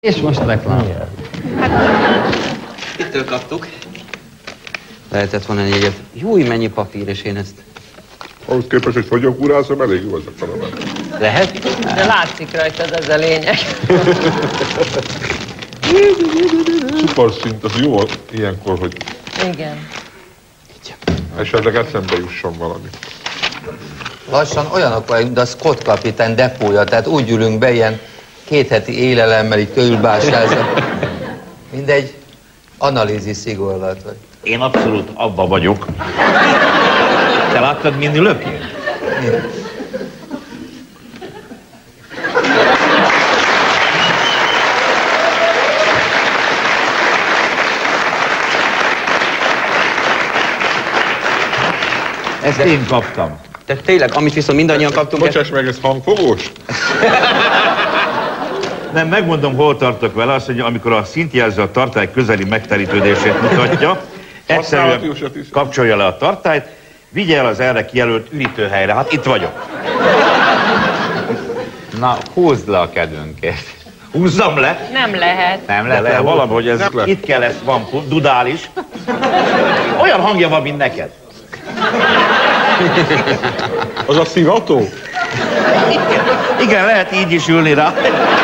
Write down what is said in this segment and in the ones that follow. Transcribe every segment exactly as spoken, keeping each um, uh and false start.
És most reklám. Hát, ittől kaptuk. Lehetett volna egyet. Júj, mennyi papír, és én ezt... Ahhoz képest, hogy fogyókúrászom, elég jó az a feladat. Lehet? De látszik rajtad, ez a lényeg. Cukorszint, az jó ilyenkor, hogy Igen. esetleg eszembe jusson valami. Lassan olyanok vagyunk, de a Scott kapitány depója, tehát úgy ülünk be ilyen két heti élelemmel, így körülbásázva. Mindegy, analízis szigorlat vagy. Én abszolút abba vagyok. Te láttad, mind ülök? Ezt én kaptam. De tényleg, amit viszont mindannyian kaptunk... Bocsáss meg, ez hangfogós? Nem, megmondom, hol tartok vele, azt mondja, amikor a szintjelző a tartály közeli megterítődését mutatja, egyszerűen kapcsolja le a tartályt, vigye el az erre kijelölt ürítóhelyre. Hát itt vagyok. Na, húzd le a kedvünket. Húzzam le? Nem lehet. Nem lehet, le, valahogy ez nem itt kell, ez van, dudál is. Olyan hangja van, mint neked. Az a szivató? Igen, lehet így is ülni rá.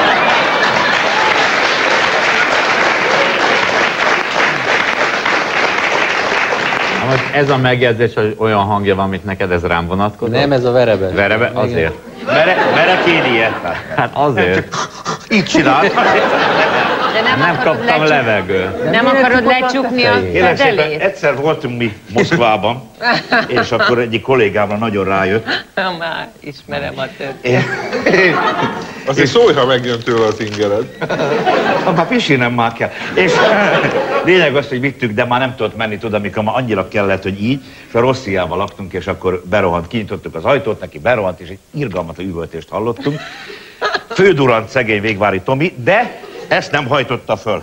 Ez a megjegyzés, hogy olyan hangja van, mint neked, ez rám vonatkozik? Nem, ez a verebe. Verebe? Azért. Mere, merek én ilyet? Hát azért. Így csinált. De nem, Nem kaptam levegőt. Nem akarod lecsukni a Kérlek szépen, fedelét? egyszer voltunk mi Moszkvában, és akkor egyik kollégámra nagyon rájött. Már ismerem a történet. Azért szólj, ha megjön tőle az ingered. Abba pisínem már kell. És lényeg az, hogy vittük, de már nem tudott menni, tudod, amikor már annyira kellett, hogy így, és a Rossziával laktunk, és akkor berohant, kinyitottuk az ajtót, neki berohant, és egy irgalmatlan üvöltést hallottunk. Fődurant szegény Végvári Tomi, de ezt nem hajtotta föl.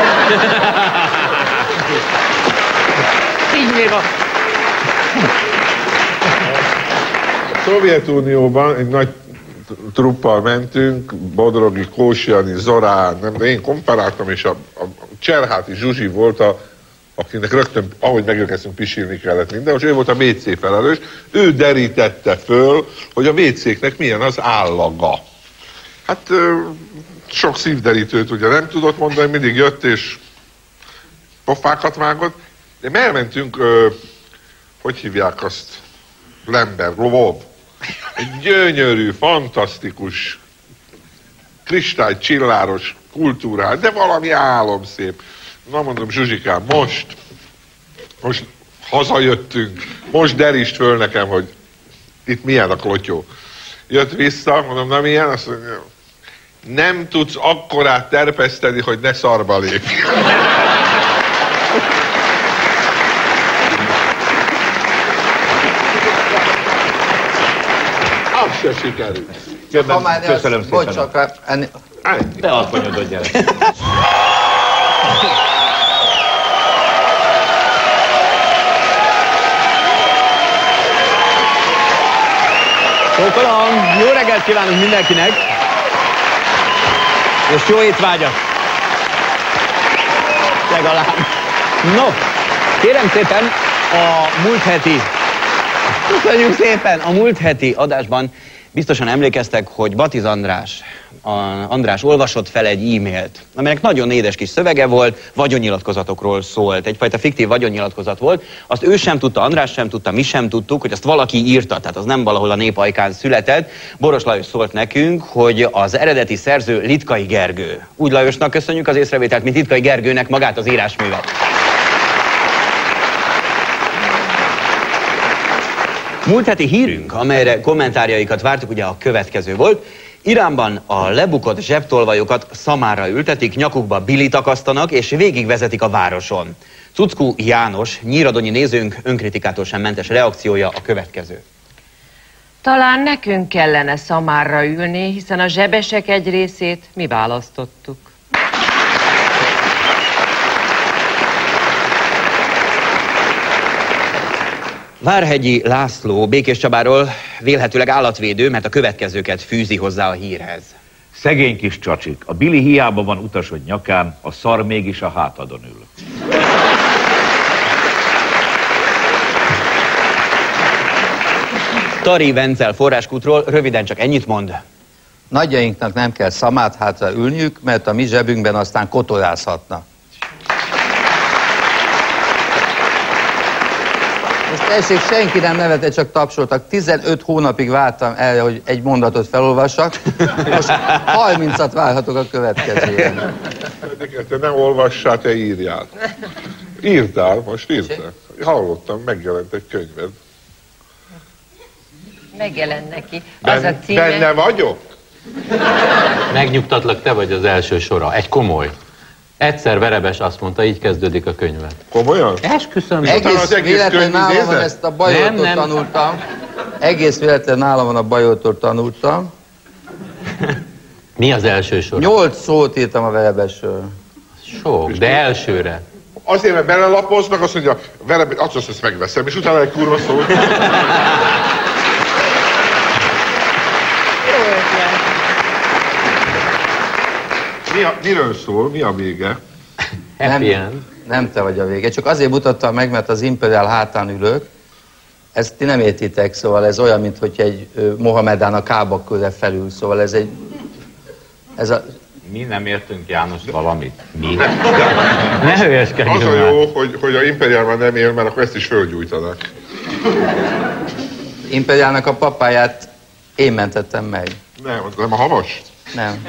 Így még a... A Szovjetunióban egy nagy truppal mentünk, Bodrogi, Kósiani, Zorán, nem, de én komparáltam, és a, a Cserháti Zsuzsi volt, a, akinek rögtön, ahogy megérkeztünk, pisilni kellett minden, és ő volt a vé cé felelős, ő derítette föl, hogy a vé céknek milyen az állaga. Hát sok szívderítőt ugye nem tudott mondani, mindig jött és pofákat vágott, de elmentünk, hogy hívják azt, Lemberg, Lvov. Egy gyönyörű, fantasztikus, kristálycsilláros kultúrát, de valami álomszép. Na mondom, Zsuzsikám, most, most hazajöttünk, most derítsd föl nekem, hogy itt milyen a klotyó. Jött vissza, mondom, na milyen? Azt mondja, nem tudsz akkorát terpeszteni, hogy ne szarba lépj. Az se sikerült. Köszönöm, köszönöm szépen. Bocsakra, enni... Te alkonyodod, gyerek. Csókolom! Jó reggelt kívánunk mindenkinek! És jó étvágyat! Legalább. No, kérem szépen, a múlt heti... Köszönjük szépen! A múlt heti adásban biztosan emlékeztek, hogy Batiz András, a András olvasott fel egy e-mailt, amelynek nagyon édes kis szövege volt, vagyonnyilatkozatokról szólt. Egyfajta fiktív vagyonnyilatkozat volt. Azt ő sem tudta, András sem tudta, mi sem tudtuk, hogy azt valaki írta, tehát az nem valahol a népajkán született. Boros Lajos szólt nekünk, hogy az eredeti szerző Littkai Gergő. Úgy Lajosnak köszönjük az észrevételt, mint Littkai Gergőnek magát az írásművet. Múlt heti hírünk, amelyre kommentárjaikat vártuk, ugye a következő volt. Iránban a lebukott zsebtolvajokat szamára ültetik, nyakukba bilit akasztanak, és végigvezetik a városon. Cuckú János, nyíradonyi nézőnk önkritikától sem mentes reakciója a következő. Talán nekünk kellene szamárra ülni, hiszen a zsebesek egy részét mi választottuk. Várhegyi László Békéscsabáról vélhetőleg állatvédő, mert a következőket fűzi hozzá a hírhez. Szegény kis csacsik, a Billy hiába van utasod nyakán, a szar mégis a hátadon ül. Tari Vencel forráskútról röviden csak ennyit mond. Nagyjainknak nem kell szamát hátra ülniük, mert a mi zsebünkben aztán kotorázhatna. Most tessék, senki nem nevetett, csak tapsoltak. tizenöt hónapig vártam erre, hogy egy mondatot felolvassak. Most harmincat várhatok a következőre. Te nem olvassál, te írjál. Írtál, most írtál. Hallottam, megjelent egy könyved. Megjelent neki. Ben, Az a címe... Benne vagyok? Megnyugtatlak, te vagy az első sora. Egy komoly. Egyszer Verebes azt mondta, így kezdődik a könyvet. Komolyan? Esküszöm. Egész, az egész véletlen könyv nálam van, idézet? ezt a bajortól Nem, nem. tanultam. Egész véletlen nálam van, a bajortól tanultam. Mi az első sora? Nyolc szót írtam a Verebesről. Sok, de elsőre. Azért, mert belelapoznak, azt mondja, vele, azt ezt megveszem, és utána egy kurva szó. Mi a, miről szól? Mi a vége? Happy end. Nem te vagy a vége. Csak azért mutattam meg, mert az Imperial hátán ülök. Ezt ti nem értitek, szóval ez olyan, mint hogy egy ö, Mohamedán a Kába körre felül. Szóval ez egy... Ez a... Mi nem értünk, János, valamit. Mi? Ne hülyeskedjünk Az a már. jó, hogy, hogy a Imperiálban nem él, mert akkor ezt is fölgyújtanak. Imperiálnak a papáját én mentettem meg. Nem, nem a havas? Nem.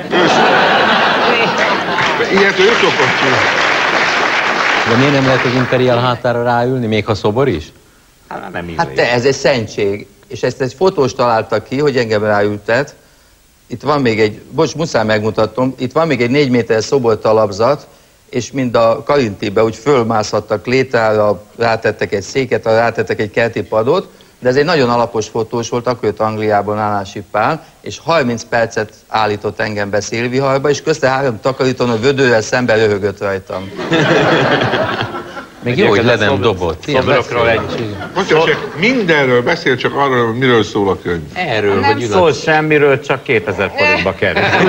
Ilyet ő szokott csinálni. De miért nem lehet az Imperial hátára ráülni, még ha szobor is? Hát nem Hát te, ez egy szentség. És ezt egy fotós találta ki, hogy engem ráültet. Itt van még egy, bocs, muszáj megmutatom, itt van még egy négy méteres szobortalapzat, és mind a Karintibe úgy fölmászhattak létrára, rátettek egy széket, rátettek egy kerti padot, de ez egy nagyon alapos fotós volt, akkor jött Angliából Nálási Pál, és harminc percet állított engem be szélviharba, és közte három takarítón a vödővel szemben röhögött rajtam. Még jó, hogy le nem dobott. Szobrokról egy... Mondja, csak mindenről beszél, csak arról, miről szól a könyv. Erről, Nem hogy ül szól a... semmiről, csak kétezer forintba kerül. Ez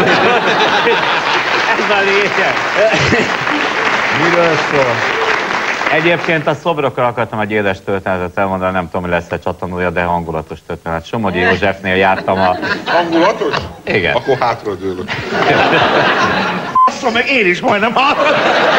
a lényeg. Miről szól? Egyébként a szobrokra akartam egy édes történetet elmondani, nem tudom, hogy lesz-e csatanúja, de hangulatos történet. Somogyi Józsefnél jártam a... Hangulatos? Igen. Akkor hátradőlök. Bassza meg, én is majdnem hallottam.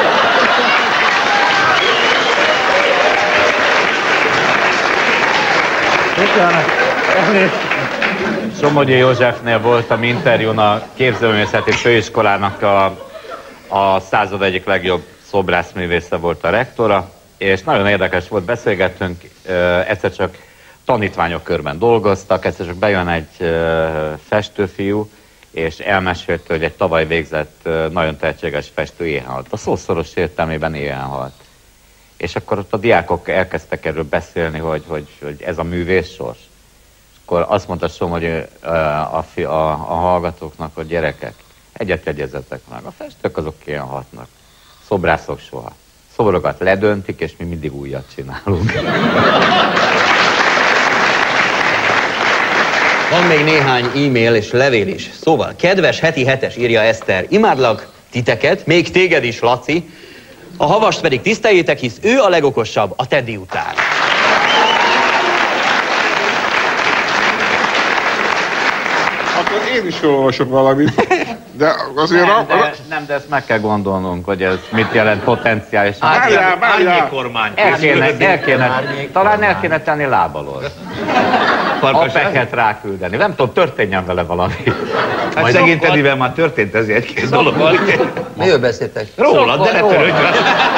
Somogyi Józsefnél voltam interjún a Képzőművészeti Főiskolának a, a század egyik legjobb szobrászművésze volt a rektora, és nagyon érdekes volt, beszélgettünk, egyszer csak tanítványok körben dolgoztak, egyszer csak bejön egy festőfiú, és elmesélte, hogy egy tavaly végzett nagyon tehetséges festő éhen halt. A szószoros értelmében éhen halt. És akkor ott a diákok elkezdtek erről beszélni, hogy, hogy, hogy ez a művész sors. És akkor azt mondta Somogyi a, a, a, a hallgatóknak, hogy gyerekek, egyet jegyezetek meg, a festők azok ilyen hatnak. Szobrászok soha. Szobrokat ledöntik, és mi mindig újat csinálunk. Van még néhány e-mail és levél is. Szóval, kedves heti hetes, írja Eszter, imádlak titeket, még téged is, Laci, a Havast pedig tiszteljétek, hisz ő a legokosabb a Teddy után. Akkor én is felolvasok valamit, de azért... Nem, a... de, nem, de ezt meg kell gondolnunk, hogy ez mit jelent potenciálisan. Várjál, várjál! Kormány. El kéne, el kéne, talán el kéne tenni lábalól. Apeket ráküldeni. Nem tudom, történjen vele valami. Hát szegény Teddyvel már történt ez egy-két dolog. Miről beszéltek? Róla, de ne törődj rá.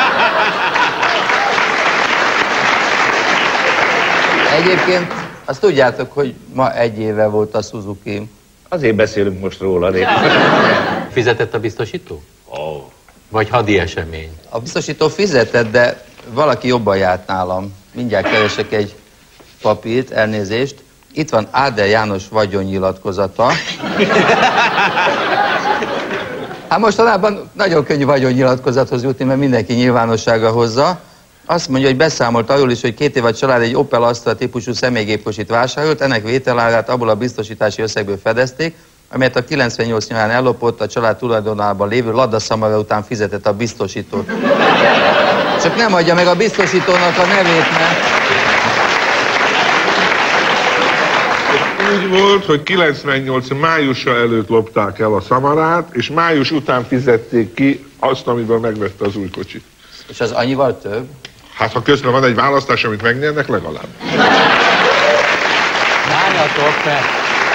Egyébként azt tudjátok, hogy ma egy éve volt a Suzuki. Azért beszélünk most róla. Fizetett a biztosító? Oh. Vagy hadi esemény? A biztosító fizetett, de valaki jobban járt nálam. Mindjárt keresek egy papírt, elnézést. Itt van Áder János vagyonnyilatkozata. Hát mostanában nagyon könnyű vagyonnyilatkozathoz jutni, mert mindenki nyilvánossága hozza. Azt mondja, hogy beszámolt arról is, hogy két év a család egy Opel Astra típusú személygépkocsit vásárolt, ennek vételárát abból a biztosítási összegből fedezték, amelyet a kilencvennyolc nyarán ellopott, a család tulajdonában lévő Lada Szamara után fizetett a biztosítót. Csak nem adja meg a biztosítónak a nevét, mert... Úgy volt, hogy kilencvennyolc májusa előtt lopták el a Samarát, és május után fizették ki azt, amiből megvette az új kocsit. És az annyival több? Hát ha közben van egy választás, amit megnyernek, legalább. Várjatok, mert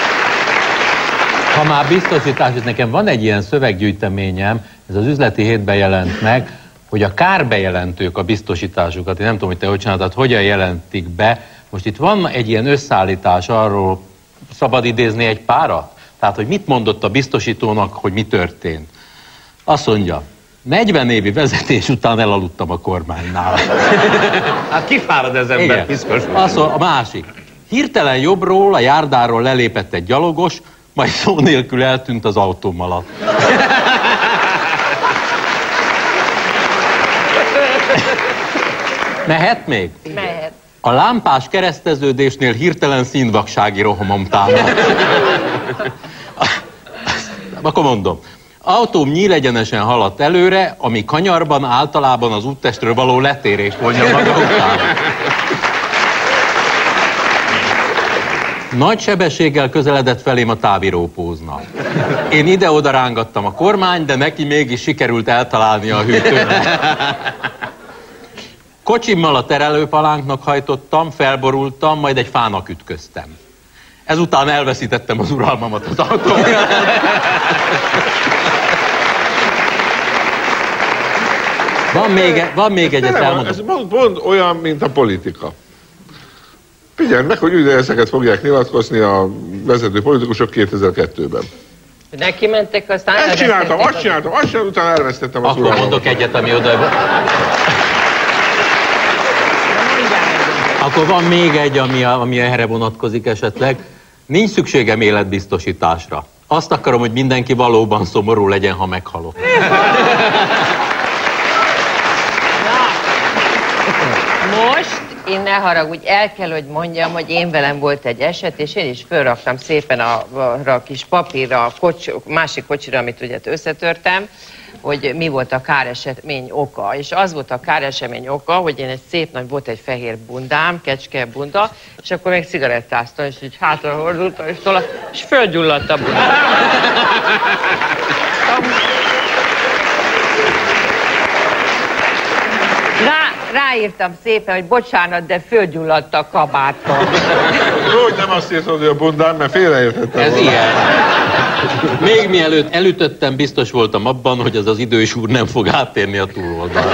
ha már biztosítás, és nekem van egy ilyen szöveggyűjteményem, ez az üzleti hétben jelent meg, hogy a kárbejelentők a biztosításukat, én nem tudom, hogy te hogy csináltad, hogyan jelentik be. Most itt van egy ilyen összeállítás arról, szabad idézni egy párat? Tehát, hogy mit mondott a biztosítónak, hogy mi történt. Azt mondja, negyven évi vezetés után elaludtam a kormánynál. Hát kifárad ez ember, piszkos. Azt mondja, a másik. Hirtelen jobbról, a járdáról lelépett egy gyalogos, majd szó nélkül eltűnt az autóm alatt. Mehet még? Mehet. A lámpás kereszteződésnél hirtelen színvaksági rohamom támad. Akkor mondom. Autóm nyílegyenesen haladt előre, ami kanyarban általában az úttestről való letérést vonja maga után. Nagy sebességgel közeledett felém a távírópózna. Én ide-oda rángattam a kormány, de neki mégis sikerült eltalálni a hűtőt. Kocsimmal a terelőpalánknak hajtottam, felborultam, majd egy fának ütköztem. Ezután elveszítettem az uralmamat az autón. Van még, van még egyet elmondom. Ez pont olyan, mint a politika. Figyelj meg, hogy ugye ezeket fogják nyilatkozni a vezető politikusok kétezer-kettőben. Neki mentek, aztán... Ezt csináltam, azt csináltam, azt csináltam, utána elvesztettem az Akkor uralmat. mondok egyet, ami oda... Akkor van még egy, ami, ami erre vonatkozik esetleg. Nincs szükségem életbiztosításra. Azt akarom, hogy mindenki valóban szomorú legyen, ha meghalok. Most én ne haragudj, el kell, hogy mondjam, hogy én velem volt egy eset, és én is fölraktam szépen a, a, a kis papírra, a kocs, másik kocsira, amit ugye összetörtem, hogy mi volt a káresemény oka. És az volt a káresemény oka, hogy én egy szép nagy, volt egy fehér bundám, kecske bunda, és akkor még cigarettáztam, és így hátra hordultam, és tolak, és fölgyulladt a bundám. Rá, ráírtam szépen, hogy bocsánat, de fölgyulladt a kabátom. Jó, hogy nem azt írtad, hogy a bundám, mert félreértettem. Ez volna. ilyen. Még mielőtt elütöttem, biztos voltam abban, hogy az az idős úr nem fog áttérni a túloldalra.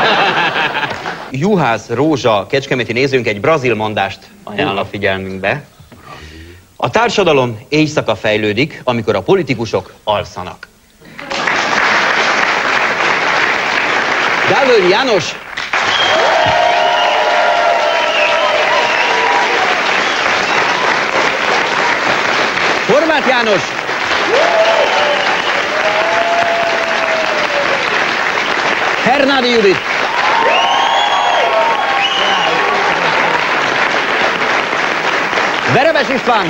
Juhász Rózsa kecskeméti nézőnk egy brazil mondást ajánl a figyelmünkbe. A társadalom éjszaka fejlődik, amikor a politikusok alszanak. Gávőr János! Horváth János! Hernádi Judit! Verebes István!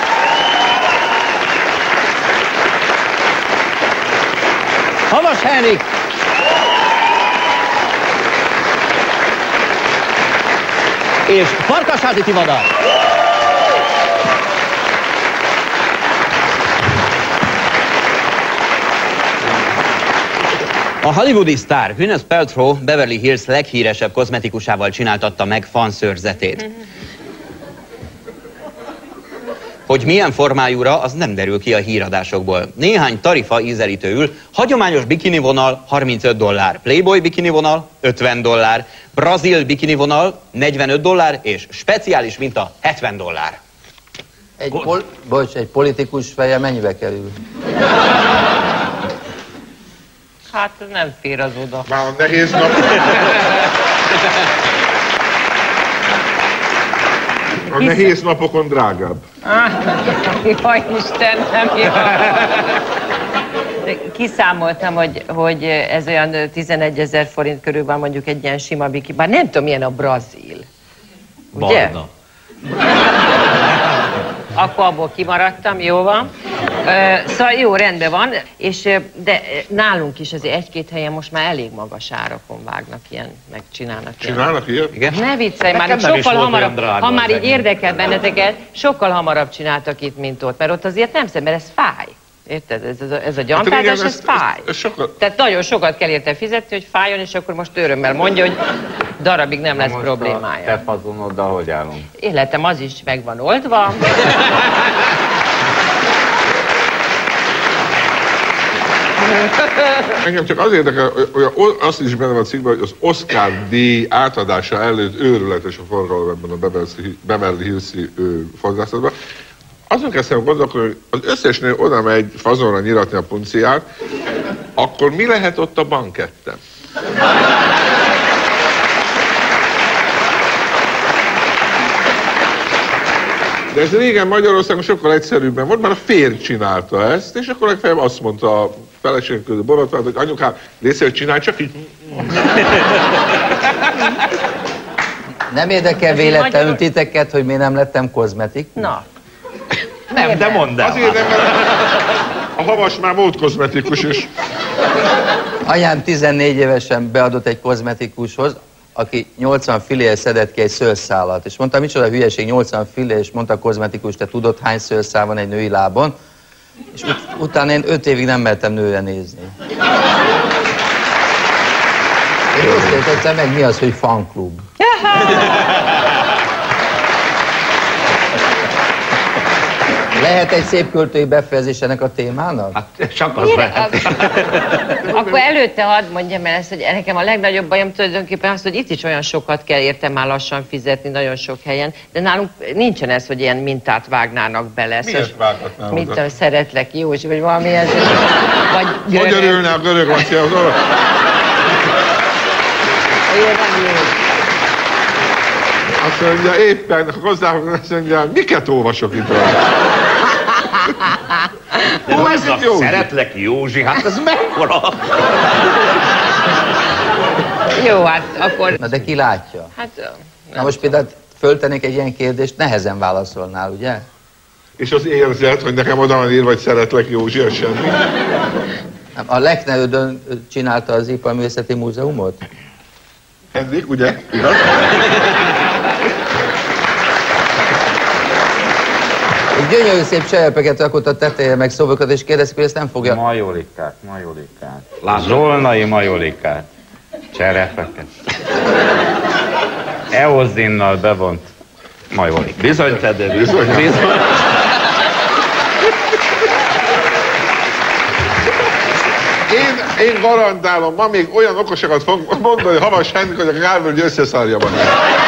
Havas Henrik! És Farkasházi Tivadar! A hollywoodi sztár Gwyneth Paltrow Beverly Hills leghíresebb kozmetikusával csináltatta meg fanszőrzetét. Hogy milyen formájúra, az nem derül ki a híradásokból. Néhány tarifa ízelítőül, hagyományos bikini vonal harmincöt dollár, Playboy bikini vonal ötven dollár, brazil bikini vonal negyvenöt dollár és speciális minta hetven dollár. Egy, pol bocs, egy politikus feje mennyibe kerül? Hát nem fér az oda. Már a nehéz nap... A nehéz napokon drágább. Jaj, Istenem, kiszámoltam, hogy, hogy ez olyan tizenegyezer forint körül van mondjuk egy ilyen sima biki. Bár nem tudom, milyen a brazil. Ugye? Barna. Akkor abból kimaradtam, jó van. Szóval jó, rendben van, és de nálunk is azért egy-két helyen most már elég magas árakon vágnak ilyen, meg csinálnak ilyen. Csinálnak ilyen? Igen? Ne viccelj már, Nekem nem is sokkal volt hamarabb, olyan drága ha már az így enyém. érdekel benneteket, sokkal hamarabb csináltak itt, mint ott, mert ott azért nem szem, mert ez fáj. Érted? Ez, ez, a, ez a gyantázás, régen ez ezt- fáj. ezt- ezt sokat- Tehát nagyon sokat kell érte fizetni, hogy fájjon, és akkor most örömmel mondja, hogy darabig nem lesz Most problémája. a te fazonoddal hogy állunk? Életem az is meg van oldva. Engem csak az érdekel, hogy azt is benne van a cikkben, hogy az Oscar-díj átadása előtt őrületes a forgalom ebben a Beverly- Beverly Hills-i fazdászatban. Azon kezdtem gondolkodni, hogy az összes nő oda megy fazonra nyiratni a punciát, akkor mi lehet ott a banketten? De ez régen Magyarországon sokkal egyszerűbben volt, mert a férj csinálta ezt, és akkor legfeljebb azt mondta a feleség közül borotvát, hogy anyukám, légy szíves, csinálj csak így. Nem érdekel véletlenül titeket, hogy miért nem lettem kozmetik? Na, Nem, de mondd el. Azért nem, mert a havas már volt kozmetikus, és Anyám tizennégy évesen beadott egy kozmetikushoz, aki nyolcvan filléért szedett ki egy szőrszálat. És mondta, micsoda hülyeség, nyolcvan fillér, és mondta a kozmetikus, te tudod, hány szőrszál van egy női lábon? És ut utána én öt évig nem mertem nőre nézni. Én azt értettem meg, mi az, hogy fanklub. Lehet egy szép költői befejezés ennek a témának? Hát csak az lehet. akkor előtte hadd mondjam el ezt, hogy nekem a legnagyobb bajom tulajdonképpen az, hogy itt is olyan sokat kell érte már lassan fizetni nagyon sok helyen, de nálunk nincsen ez, hogy ilyen mintát vágnának bele. miért vághatnál Mint oda? a szeretlek Józsi, vagy valami ez. Vagy Hogy görög. örülne a görög lancia az orra? Olyan nem jó. Azt mondja, éppen hozzáfogni, azt mondja, miket olvasok itt rajta? De Ó, ez ez a itt jó. szeretlek Józsi, hát ez mekkora? Jó, hát akkor... Na de ki látja? Hát, Na most például föltennék egy ilyen kérdést, nehezen válaszolnál, ugye? És az érzed, hogy nekem oda van írva, hogy szeretlek Józsi, ez semmi? Nem, A Leknerődön csinálta az Iparművészeti Múzeumot? Henrik, ugye? Igaz? Egy gyönyörű szép cserepeket rakott a tetejére, meg szobokat, és kérdezik, hogy ezt nem fogja... Majolikát, majolikát. Zsolnai majolikát. Cserepeket. Eozinnal bevont majolik. Bizony, te, de bizony. bizony. Én, én garantálom, ma még olyan okosakat fog mondani Havas Henrik, hogy a Gálvölgy összeszarja magát.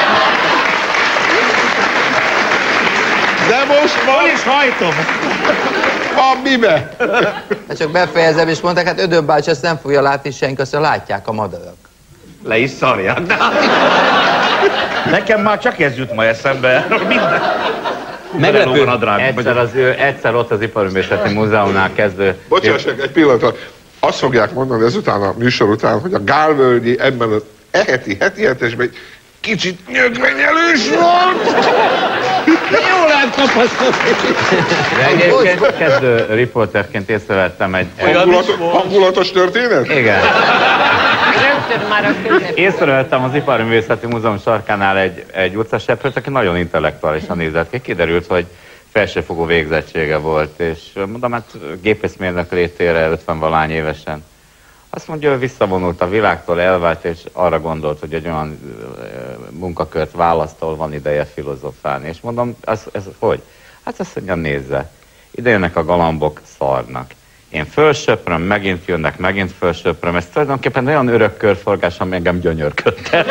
De most van, Hol is hajtom? van mibe? Hát csak befejezem, és mondták, hát Ödön bácsi ezt nem fogja látni senki, azt látják a madarak. Le is szarják. De... Nekem már csak ez jut ma eszembe. Minden. Meglepő. Egyszer, az ő, egyszer ott az Iparművészeti Múzeumnál kezdő... Bocsássak, egy pillanatra. Azt fogják mondani ezután a műsor után, hogy a Gálvölgyi ebben az eheti, heti hetesben egy kicsit nyögvenyelős volt. Jól lehet kapaszkodni. De egyébként kezdő riporterként észrevettem egy... egy Hangulatos, hangulatos történet? igen. rögtön már a közepén. Észrevettem az Iparművészeti Múzeum sarkánál egy, egy utcaseprőt, aki nagyon intellektuálisan nézett ki. Kiderült, hogy felsőfokú végzettsége volt, és mondom, hát gépészmérnök létére ötven-valány évesen. Azt mondja, ő visszavonult a világtól, elvált, és arra gondolt, hogy egy olyan munkakört választ, ahol van ideje filozofálni. És mondom, az, ez hogy? Hát azt mondja, nézze, ide jönnek a galambok, szarnak. Én fölsöpröm, megint jönnek, megint fölsöpröm. Ez tulajdonképpen olyan örök körforgás, ami engem gyönyörködtet.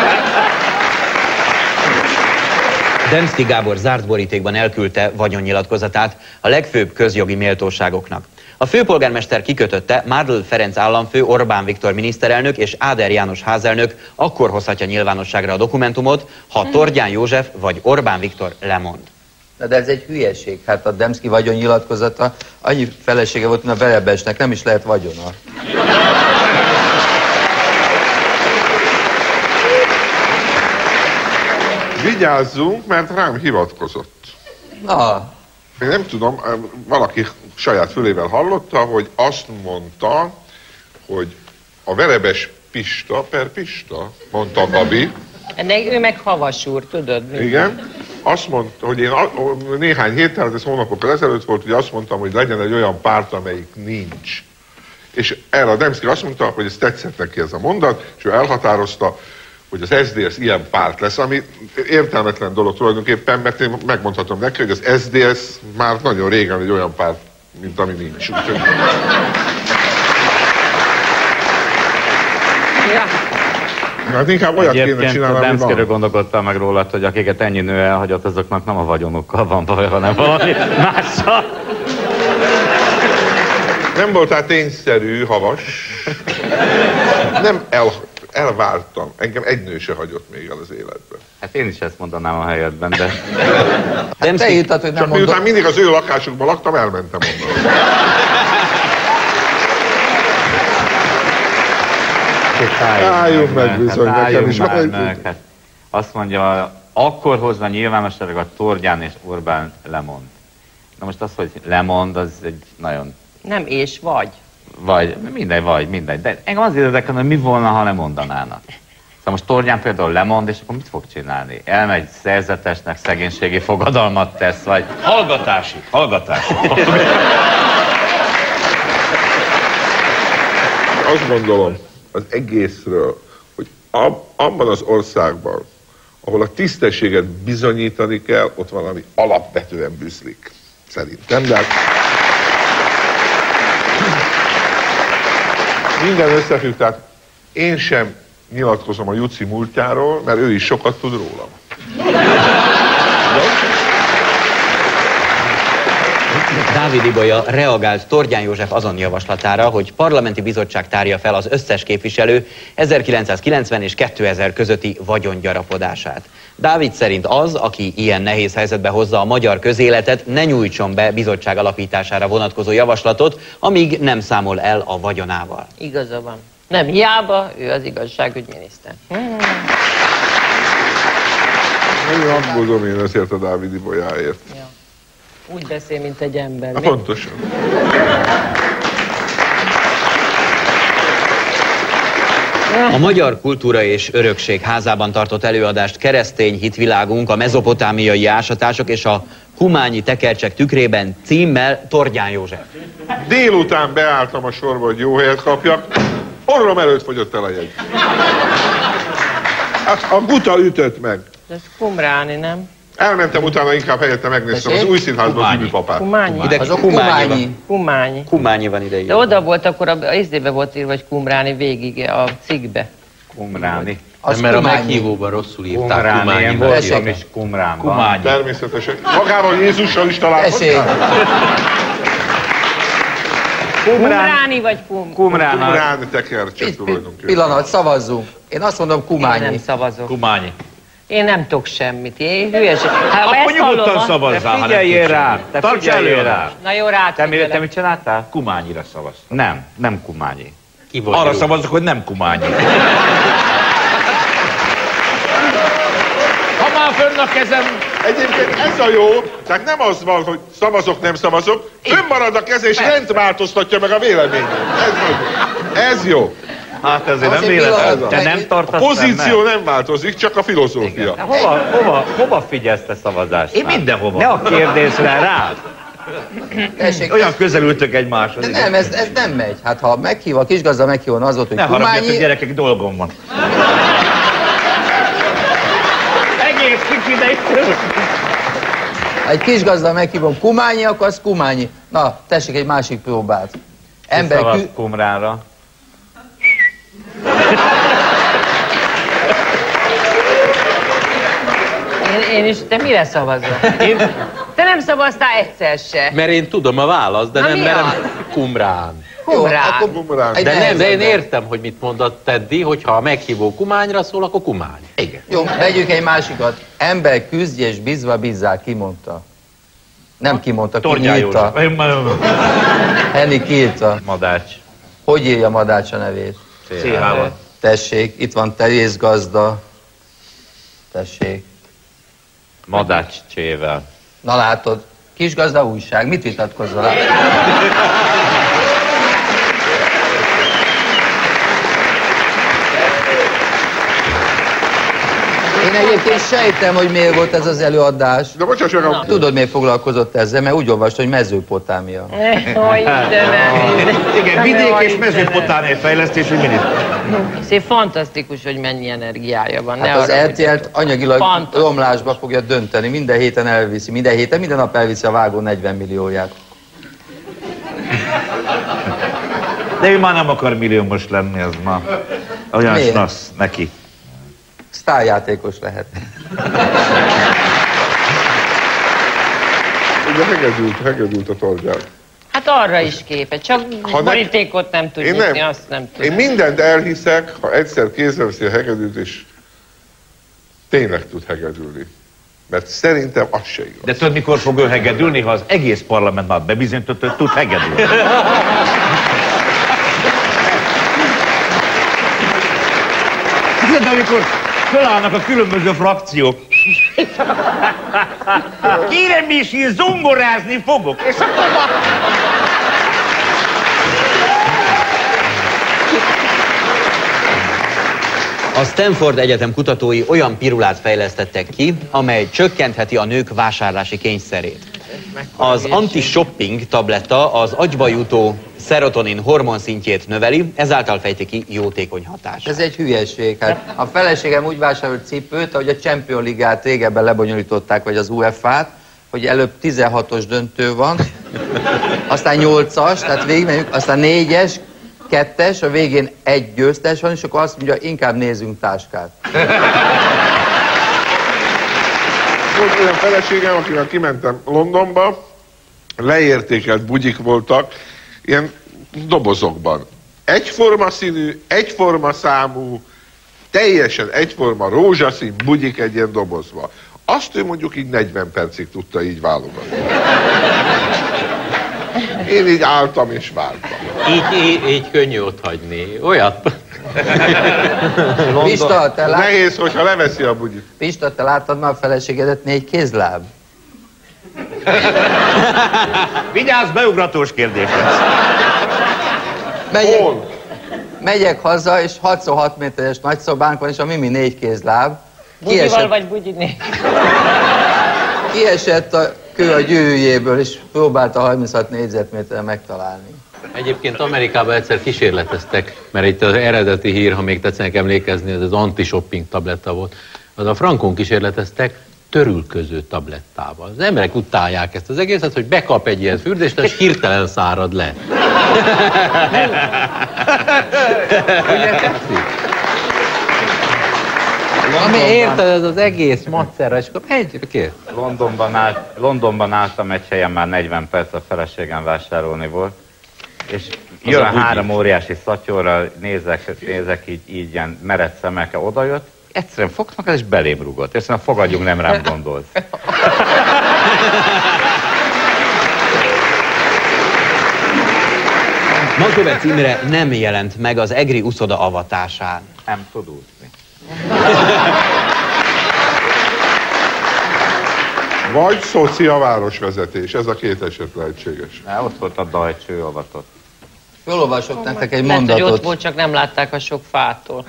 Demszky Gábor zárt borítékban elküldte vagyonnyilatkozatát a legfőbb közjogi méltóságoknak. A főpolgármester kikötötte, Mádl Ferenc államfő, Orbán Viktor miniszterelnök és Áder János házelnök akkor hozhatja nyilvánosságra a dokumentumot, ha Tordján József vagy Orbán Viktor lemond. Na de ez egy hülyeség. Hát a Demszky vagyon nyilatkozata annyi felesége volt, mint a Verebesnek, nem is lehet vagyona. Vigyázzunk, mert rám hivatkozott. Na, Én nem tudom, valaki saját fülével hallotta, hogy azt mondta, hogy a Verebes Pista per Pista, mondta Gabi. Ennek ő meg Havas úr, tudod? Mi? Igen. Azt mondta, hogy én a, néhány héttel, ez hónapokkal ezelőtt volt, hogy azt mondtam, hogy legyen egy olyan párt, amelyik nincs. És erre a Demszki azt mondta, hogy ez tetszett neki ez a mondat, és ő elhatározta, hogy az es zé dé es ilyen párt lesz, ami értelmetlen dolog tulajdonképpen, mert én megmondhatom neki, hogy az es zé dé es már nagyon régen egy olyan párt, mint ami nincs. Úgyhogy... Ja. Hát inkább olyat kéne Egyébként csinálni, a ami Demszkiről van. gondolkodtam meg rólad, hogy akiket ennyi nő elhagyott, azoknak nem a vagyonukkal van baj, hanem valami mással. Nem voltál tényszerű, Havas. Nem el, elvártam. Engem egy nő se hagyott még el az életben. Hát én is ezt mondanám a helyedben, de... Hát te írtad, hogy nem Csak miután mondod. mindig az ő lakásukban laktam, elmentem onnan. Álljunk meg bizony, hát nekem álljunk is már van egy- meg. Hát azt mondja, akkor hozva nyilvánosságra a Tordján és Orbán lemond. Na most az, hogy lemond, az egy nagyon... Nem és vagy. Vagy, mindegy, vagy, mindegy. De engem az érdekel, hogy mi volna, ha lemondanának. Szóval most Tordján például lemond, és akkor mit fog csinálni? Elmegy szerzetesnek, szegénységi fogadalmat tesz, vagy... Hallgatási, hallgatási. Azt gondolom az egészről, hogy ab, abban az országban, ahol a tisztességet bizonyítani kell, ott valami alapvetően büszlik. Szerintem, de hát... Minden összefügg, tehát én sem nyilatkozom a Juci múltjáról, mert ő is sokat tud rólam. Dávid Ibolya reagált Tordján József azon javaslatára, hogy parlamenti bizottság tárja fel az összes képviselő ezerkilencszázkilencven és kétezer közötti vagyongyarapodását. Dávid szerint az, aki ilyen nehéz helyzetbe hozza a magyar közéletet, ne nyújtson be bizottság alapítására vonatkozó javaslatot, amíg nem számol el a vagyonával. Igaza van. Nem hiába, ő az igazságügyminiszter. Hmm. Nagyon aggódom én ezért a Dávid Ibolyáért. Ja. Úgy beszél, mint egy ember. Na, Mi? pontosan. A Magyar Kultúra és Örökség házában tartott előadást Keresztény hitvilágunk, a mezopotámiai ásatások és a humányi tekercsek tükrében címmel Tordján József. Délután beálltam a sorba, hogy jó helyet kapjak, orrom előtt fogyott el a jegy. Hát a guta ütött meg. Ez Kumráni, nem? Elmentem utána, inkább helyette megnéztem az Tessék? új színházban Kumányi. Bűbipapát. Kumányi? Ide Azok Kumányi Kumányi. van. Kumányi. Kumányi van ide De írva. oda volt, akkor a ízdébe volt írva, hogy Kumráni végig a cikkbe. Kumráni. Az Nem, mert a Kumányi. meghívóban rosszul írták. Kumráni, én Kumányi. voltam Tessék. is Kumránban. Kumányi. Természetesen. Magával Jézussal is Tessék, találkoztál? Kumráni vagy Kum? Kumrán. a- Kumrán tekercsek Egy tulajdonképpen. pillanat, szavazzunk. Én azt mondom Én Kumányi. nem szavazok. Kumányi. Én nem tudok semmit. Én hülyeség. Hát, Akkor ezt hallom, nyugodtan a- szavazzál, ha nem Figyeljél tudsz rá! semmit. Te Tarts figyeljél elő rá! rá! Na jó, rá. Te, mi, te mit csináltál? Kumányira szavaztam. Nem, nem Kumányi. Ki vagy Arra jó? szavazok, hogy nem Kumányi. Ha már fönn a kezem, Egyébként ez a jó, tehát nem az van, hogy szavazok, nem szavazok, fönn a keze és rend változtatja meg a véleményt. Ez, van. Ez jó. Hát ezért Az nem egy véletlen. pillanat, Te meg- nem A tartasz pozíció nem változik, csak a filozófia. De hova, hova, hova figyelsz te szavazásnál? Én mindenhova. Ne a kérdésre rá! Tessék, olyan közel ültök egymáshoz. de nem, ez, ez nem megy. Hát ha meghív, a kisgazda meghívon az volt, hogy Ne haragudjatok, Kumányi, gyerekek, dolgom van. Egész kicsi, de itt ha egy kisgazda meghívom Kumányi, akkor az Kumányi. Na, tessék egy másik próbát. Ember szavaz kü... Kumránra. Én, én is, te mire szavazol? Én... Te nem szavaztál egyszer se. Mert én tudom a választ, de Na, nem mi merem az? Kumrán. Kumrán. akkor Kumrán. egy De nem, de én nehezebben. értem, hogy mit mondott Teddy, hogyha a meghívó Kumányra szól, akkor Kumány. Igen. Jó, vegyük egy másikat. Ember küzdj és bízva bízzál, ki mondta? Nem ki mondta, ki Tordján nyírta. József. Henni ki írta. Madács. Hogy írja Madács a nevét? cé há-val. Tessék, itt van terészgazda. Tessék. Madács csével. Na látod, Kisgazda újság, mit vitatkozzol el? Én egyébként sejtem, hogy miért volt ez az előadás. De bocsáss meg a... Tudod, miért foglalkozott ezzel? Mert úgy olvasta, hogy Mezőpotámia. Ó, Istenem! Igen, vidék és mezőpotámia fejlesztési miniszter. Szép fantasztikus, hogy mennyi energiája van. Hát az er té el-t anyagilag romlásba fogja dönteni. Minden héten elviszi, minden héten, minden nap elviszi a vágó negyven millióját. De ő már nem akar milliómos lenni, ez ma olyan Miért? snasz neki. Sztárjátékos lehet. Ugye hegedült, hegedült a tordját. Hát arra is képes, csak Ha borítékot nem tud Én nyitni, nem. azt nem Én tudom. mindent elhiszek, ha egyszer kézbe veszi a hegedűt, és tényleg tud hegedülni. Mert szerintem az se igaz. De tudod, mikor fog ő hegedülni, ha az egész parlament már bebizonyított, hogy tud hegedülni. De amikor fölállnak a különböző frakciók. Kérem is, én zongorázni fogok. És akkor A Stanford Egyetem kutatói olyan pirulát fejlesztettek ki, amely csökkentheti a nők vásárlási kényszerét. Az anti-shopping tabletta az agyba jutó szerotonin hormonszintjét növeli, ezáltal fejti ki jótékony hatást. Ez egy hülyeség. Hát a feleségem úgy vásárolt cipőt, ahogy a Champions Ligát régebben lebonyolították, vagy az u ef á-t, hogy előbb tizenhatos döntő van, aztán nyolcas, tehát végigmegyünk, aztán négyes, kettes, a végén egy győztes van, és akkor azt mondja, inkább nézzünk táskát. Volt olyan feleségem, akivel kimentem Londonba, leértékelt bugyik voltak, ilyen dobozokban. Egyforma színű, egyforma számú, teljesen egyforma rózsaszín bugyik egy ilyen dobozba. Azt ő mondjuk így negyven percig tudta így válogatni. Én így álltam és vártam. Így, így, így könnyű ott hagyni. Olyat. Pista, te, lát... Nehéz, hogyha leveszi a bugyit. Pista, te láttad már a feleségedet négy kézláb? vigyázz, beugratós kérdés lesz. Megyek, Hol? megyek haza, és hat szor hat méteres nagyszobánk van, és a Mimi négy kézláb. Bugyival Kiesett, vagy bugyiné? kiesett a kő a gyűrűjéből, és próbálta harminchat négyzetméterre megtalálni. Egyébként Amerikában egyszer kísérleteztek, mert itt az eredeti hír, ha még tetszenek emlékezni, ez az anti-shopping tabletta volt. Az a frankon kísérleteztek törülköző tablettával. Az emberek utálják ezt az egészet, hogy bekap egy ilyen fürdést, és hirtelen szárad le. Ugye tetszik? Ami érted, ez az egész macera, és akkor egy kész. Londonban, állt, Londonban álltam egy helyen, már negyven perc a feleségem vásárolni volt, és jön három óriási szatyorra, nézek, nézek így, így ilyen mered szemekkel, odajött, egyszerűen fognak el és belém rugott. És mondom, fogadjunk, nem rám gondolsz. Mankovics Imre nem jelent meg az egri uszoda avatásán. Nem tud úszni. Vagy szocia városvezetés, ez a két eset lehetséges. Há, ott volt a Deutsche, ő avatott. Fölolvasok nektek egy Lehet, hogy ott mondatot. volt, csak nem látták a sok fától.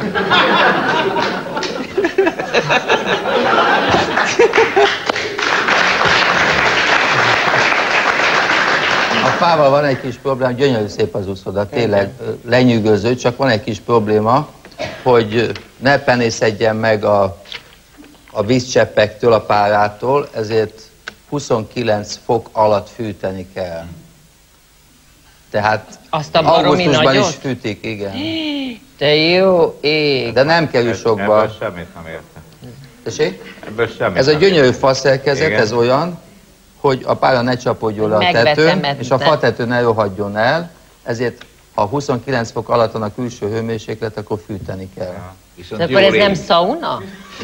A fával van egy kis probléma, gyönyörű szép az uszoda, tényleg lenyűgöző, csak van egy kis probléma, hogy ne penészedjen meg a, a vízcseppektől, a párától, ezért huszonkilenc fok alatt fűteni kell. Tehát Azt a baromi augusztusban is nagyot? fűtik, igen. Te jó ég! De nem kerül sokba. Ebből semmit nem értem. Tessék? Ebből semmit Ez a nem gyönyörű faszerkezet, Igen. ez olyan, hogy a pára ne csapódjon le a tetőn, Megvetemedne. és a fatető ne rohadjon el, ezért ha huszonkilenc fok alatt van a külső hőmérséklet, akkor fűteni kell. De akkor ez nem szauna?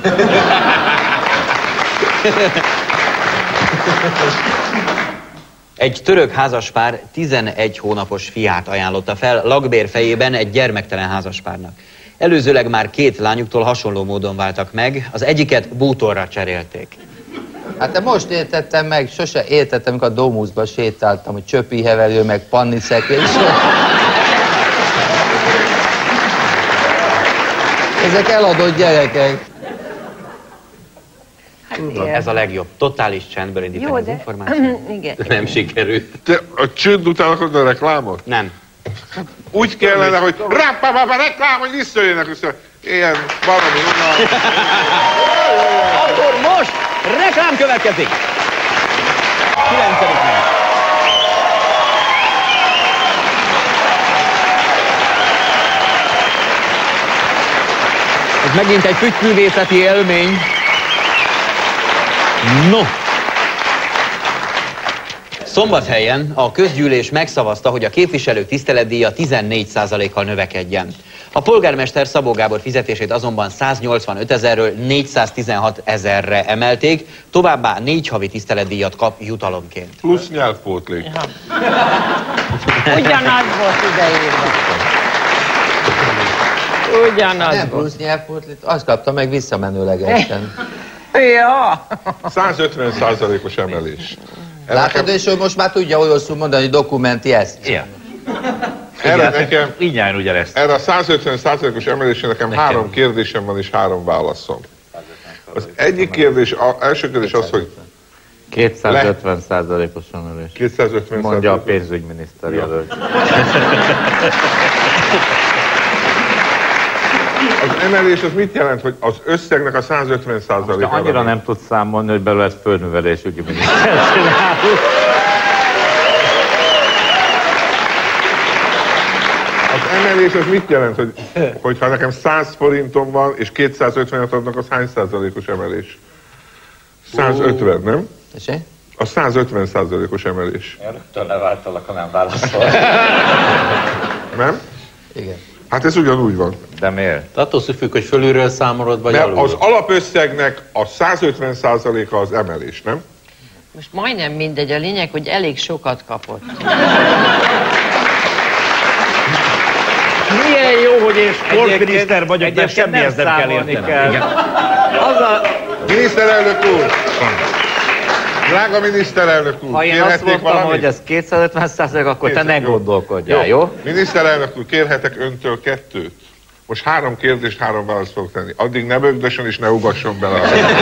Egy török házaspár tizenegy hónapos fiát ajánlotta fel lakbér fejében egy gyermektelen házaspárnak. Előzőleg már két lányuktól hasonló módon váltak meg, az egyiket bútorra cserélték. Hát de most értettem meg, sose értettem, amikor a Domusba sétáltam, hogy csöpi heverő, meg panniszekés. Ezek eladott gyerekek. Hát Ez a legjobb. Totális csendből indítani jó, az de... információt. Igen. Nem sikerült. Te a csőd után akarod a reklámot? Nem. Úgy kellene, hogy rápapapa reklám, hogy visszajöjjenek össze. Ilyen valami unalmas. Akkor most reklám következik. kilencedik meg. Ez megint egy füstművészeti élmény. No! Szombathelyen a közgyűlés megszavazta, hogy a képviselők tiszteletdíja tizennégy százalékkal növekedjen. A polgármester Szabó Gábor fizetését azonban száznyolcvanöt ezerről négyszáztizenhat ezerre emelték, továbbá négy havi tiszteletdíjat kap jutalomként. Plusz nyelvpótlék. Ugyanaz volt ideírva. Ugyanaz Nem volt. plusz nyelvpótlit, azt kapta meg visszamenőlegesen. Ja. százötven százalékos emelés. Látod, és ő most már tudja olyaszul mondani, hogy dokumenti ezt. Igen. Erre nekem, Mindjárt ugye lesz. erre a százötven százalékos emelésre nekem, nekem három kérdésem van és három válaszom. Az egyik kérdés, az első kérdés az, hogy kétszázötven százalékos emelés. kétszázötven Mondja a százalékos. pénzügyminiszter jelölt. Az emelés az mit jelent, hogy az összegnek a százötven százaléka? De annyira nem tudsz számolni, hogy belőle földművelésügyi miniszter csinálunk. Az emelés az mit jelent, hogy, hogy ha nekem száz forintom van, és kétszázötvenet adnak, az hány százalékos emelés? százötven, nem? Tessék? A százötven százalékos emelés. Rögtön leváltalak, ha nem válaszol. Nem? Igen. Hát ez ugyanúgy van. De miért? Attól függ, hogy fölülről számolod, vagy Mert alulról. az alapösszegnek a százötven százaléka az emelés, nem? Most majdnem mindegy, a lényeg, hogy elég sokat kapott. Milyen jó, hogy én sportminiszter vagyok, de egyébként semmihez nem kell számolni értenem. kell. Igen. Az a, Miniszterelnök úr! Drága miniszterelnök úr! ha én azt kérhetnék mondtam, valamit? hogy ez kétszázötven százalék, akkor te ne Jó. gondolkodjál, jó? Miniszterelnök úr, kérhetek öntől kettőt? Most három kérdést, három választ fogok tenni. Addig ne bögdösön és ne ugasson bele.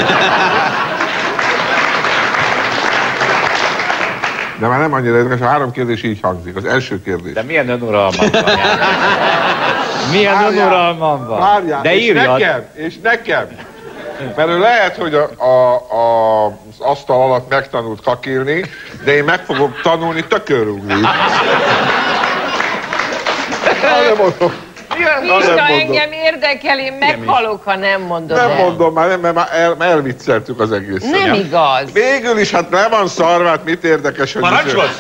De már nem annyira érdekes, a három kérdés így hangzik. Az első kérdés. De milyen önuralmam van? Milyen Várjál, önuralmam van? Várjál, De és írjad. nekem, és nekem. Mert ő lehet, hogy a, a, a, az asztal alatt megtanult kakilni, de én meg fogom tanulni tökörrugni. Nem mondom. Nem Pista, mondom. engem érdekel, én meghalok, ha nem mondod Nem el. mondom már, nem, mert már el, elvicceltük az egészet. Nem igaz. Végül is, hát le van szarva, hát mit érdekes, hogy... Parancsolsz?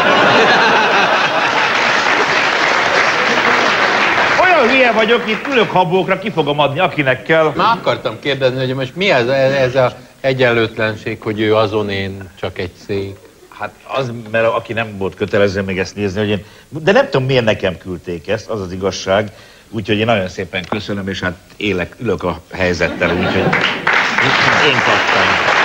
Olyan hülye vagyok, itt ülök habókra, ki fogom adni, akinek kell. Már akartam kérdezni, hogy most mi ez, ez az egyenlőtlenség, hogy ő azon, én csak egy szék. Hát az, mert aki nem volt kötelező még ezt nézni, hogy én... De nem tudom, miért nekem küldték ezt, az az igazság. Úgyhogy én nagyon szépen köszönöm, és hát élek, ülök a helyzettel, úgyhogy én kaptam.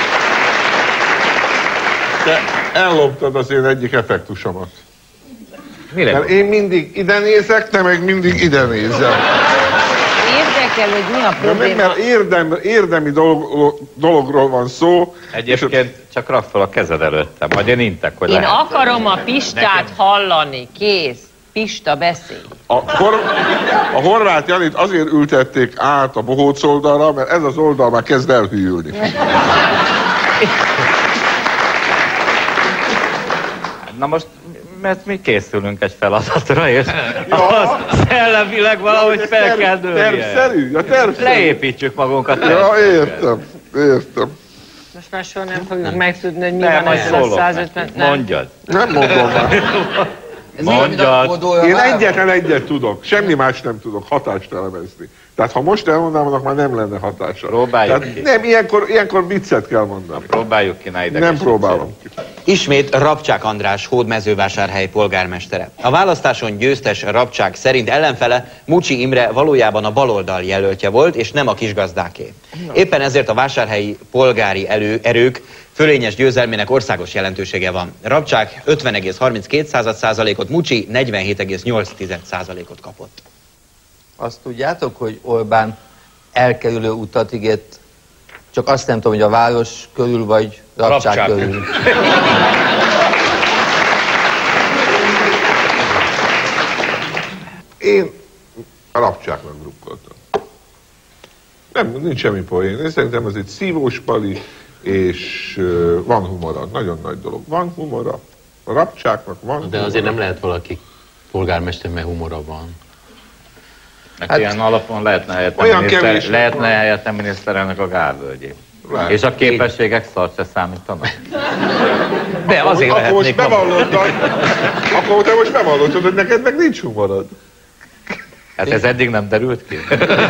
Te elloptad az én egyik effektusomat. Mire? Mert én mindig ide nézek, te meg mindig ide nézel. Érdekel, hogy mi a De nem, probléma. mert érdem, érdemi dolog, dologról van szó. Egyébként csak rakd fel a kezed előttem, majd én intek, hogy Én lehet. akarom a Pistát hallani. Kész. Pista, beszélj. A, hor, a Horváth Janit azért ültették át a bohóc oldalra, mert ez az oldal már kezd elhűlni. Na most, mert mi készülünk egy feladatra, és az szellemileg valahogy fel kell dőlnie. Tervszerű? Ja, tervszerű. Leépítsük magunkat. Ja, értem, értem. Most már soha nem fogjuk megtudni, hogy mi Nem, van majd ezzel a szólok százötven. neki. Mondjad. Nem mondom már. Ez Mondjad. Én egyetlen egyet tudok, semmi más nem tudok, hatást elemezni. Tehát ha most elmondanám, annak már nem lenne hatása. Próbáljuk Tehát ki. nem, ilyenkor, ilyenkor viccet kell mondani. Próbáljuk ki, ne idegesítsél. Nem próbálom. Ismét Rabcsák András, Hódmezővásárhely polgármestere. A választáson győztes Rabcsák szerint ellenfele Mucsi Imre valójában a baloldal jelöltje volt, és nem a kisgazdáké. Éppen ezért a vásárhelyi polgári elő, erők fölényes győzelmének országos jelentősége van. Rabcsák ötven egész harminckét százalékot, Mucsi negyvenhét egész nyolc százalékot kapott. Azt tudjátok, hogy Orbán elkerülő utat ígért, csak azt nem tudom, hogy a város körül vagy Rabcsák, Rabcsák körül. Én a Rabcsáknak drukkoltam. Nem, nincs semmi poén. Én szerintem ez egy szívós pali, és uh, van humora. Nagyon nagy dolog. Van humora. A Rabcsáknak van De humora. azért nem lehet valaki polgármester, mert humora van. Hát, hát ilyen alapon lehetne helyettem miniszter, lehetne helyettem miniszterelnök a Gárvölgyé. És a képességek szart se számítanak. De azért akkor lehetnék. Most bevallottad, akkor te most bevallottad, hogy neked meg nincs humorod. Hát ez eddig nem derült ki.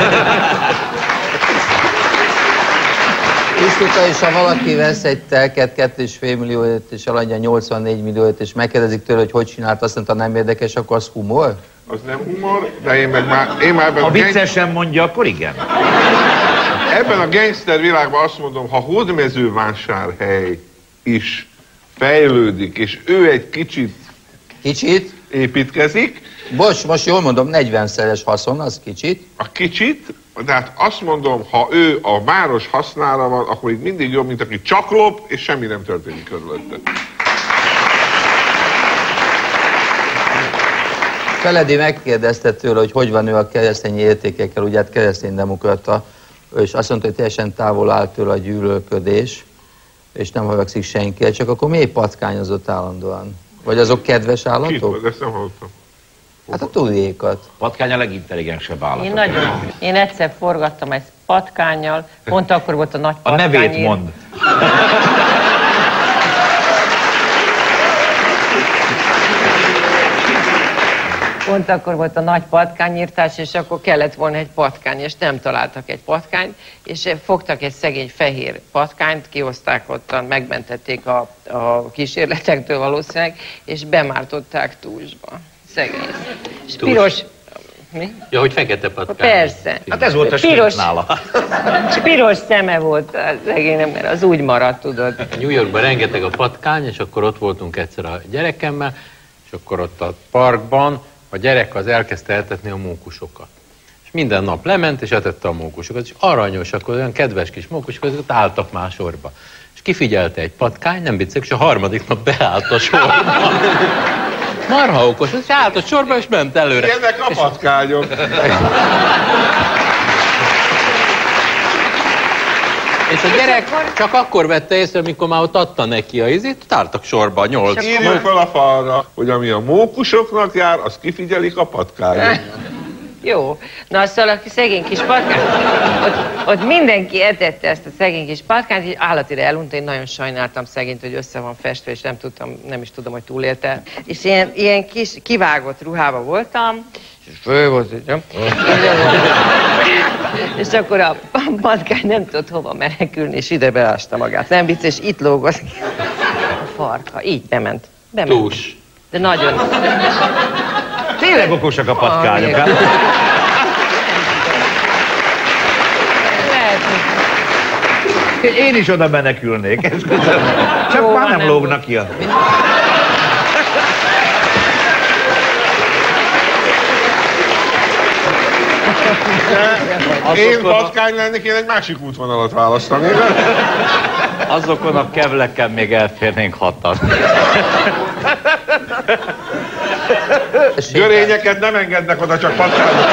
Krisztuka, és ha valaki vesz egy telket kettő és fél millióért, és eladja nyolcvannégy millióért, és megkérdezik tőle, hogy hogy csinált, azt mondta, nem érdekes, akkor az humor? Az nem humor, de én meg már... Én már ha viccesen mondja, akkor igen. Ebben a gangster világban azt mondom, ha Hódmezővásárhely is fejlődik, és ő egy kicsit... Kicsit? Építkezik. Bocs, most jól mondom, negyvenszeres haszon, az kicsit. A kicsit, de hát azt mondom, ha ő a város hasznára van, akkor még mindig jobb, mint aki csak lop, és semmi nem történik körülötte. Feledi megkérdezte tőle, hogy hogy van ő a keresztény értékekkel, ugye hát kereszténydemokrata, és azt mondta, hogy teljesen távol áll tőle a gyűlölködés, és nem haragszik senkire, csak akkor miért patkányozott állandóan? Vagy azok kedves állatok? Kit, ezt nem hallottam. Hát a tudiékat. Patkány a legintelligensebb állat. Én nagyon. Én egyszer forgattam ezt patkánnyal, pont akkor volt a nagy A patkány. nevét mond. Pont akkor volt a nagy patkányírtás, és akkor kellett volna egy patkány, és nem találtak egy patkányt, és fogtak egy szegény fehér patkányt, kihozták ottan, megmentették a, a kísérletektől valószínűleg, és bemártották túlsba. Szegény. És piros... Mi? Ja, hogy fekete patkány. Persze. Hát ez volt a piros, nála. piros szeme volt a szegény, mert az úgy maradt, tudod. New Yorkban rengeteg a patkány, és akkor ott voltunk egyszer a gyerekemmel, és akkor ott a parkban a gyerek az elkezdte etetni a mókusokat. És minden nap lement, és etette a mókusokat, és aranyosak, olyan kedves kis mókusok, azok álltak már sorba. És kifigyelte egy patkány, nem viccek, és a harmadik nap beállt a sorba. Marha okos, és állt a sorba, és ment előre. Ilyenek a patkányok. És a gyerek csak akkor vette észre, amikor már ott adta neki a izét, tártak sorba nyolc. Írjuk fel a falra, hogy ami a mókusoknak jár, az kifigyelik a patkányok. Jó. Na, szóval a szegény kis patkány, ott, ott mindenki etette ezt a szegény kis patkányt, és állatira elunta, én nagyon sajnáltam szegényt, hogy össze van festve, és nem tudtam, nem is tudom, hogy túlélte. És ilyen, ilyen kis kivágott ruhában voltam, és föl volt, nem? És akkor a patkány nem tudott hova menekülni, és ide beásta magát. Nem vicces, itt lógott a farka. Így bement. bement. Tús. De nagyon. Tényleg okosak a patkányok. Ah, Lehet. Én is oda menekülnék. Ez csak Jó, már nem, nem lógnak ki. Én patkány lennék, én egy másik útvonalat választani. Azokon a kevleken még elférnénk hatan. Görényeket nem engednek oda, csak patkányok.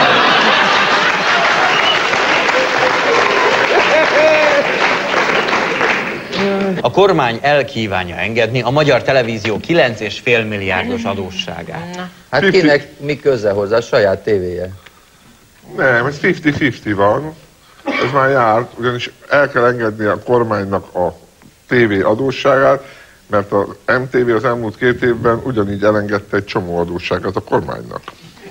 A kormány elkívánja engedni a Magyar Televízió kilenc egész öt milliárdos adósságát. Hát kinek mi köze hozzá, a saját tévéje? Nem, ez fifty-fifty van. Ez már járt, ugyanis el kell engedni a kormánynak a tévé adósságát, mert az em té vé az elmúlt két évben ugyanígy elengedte egy csomó adósságot a kormánynak.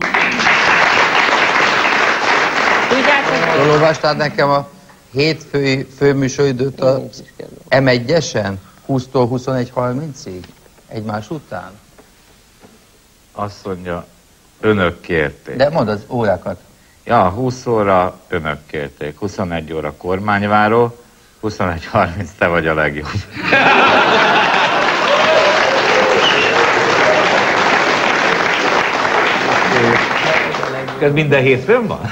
Jól olvastál nekem a hétfői főműsoridőt a em egyesen? húsztól huszonegy harmincig? Egymás után? Azt mondja, önök kérték. De mondd az órákat. Ja, húsz óra önök kérték, huszonegy óra kormányváró, huszonegy harminc, te vagy a legjobb. Ez minden hétfőn van?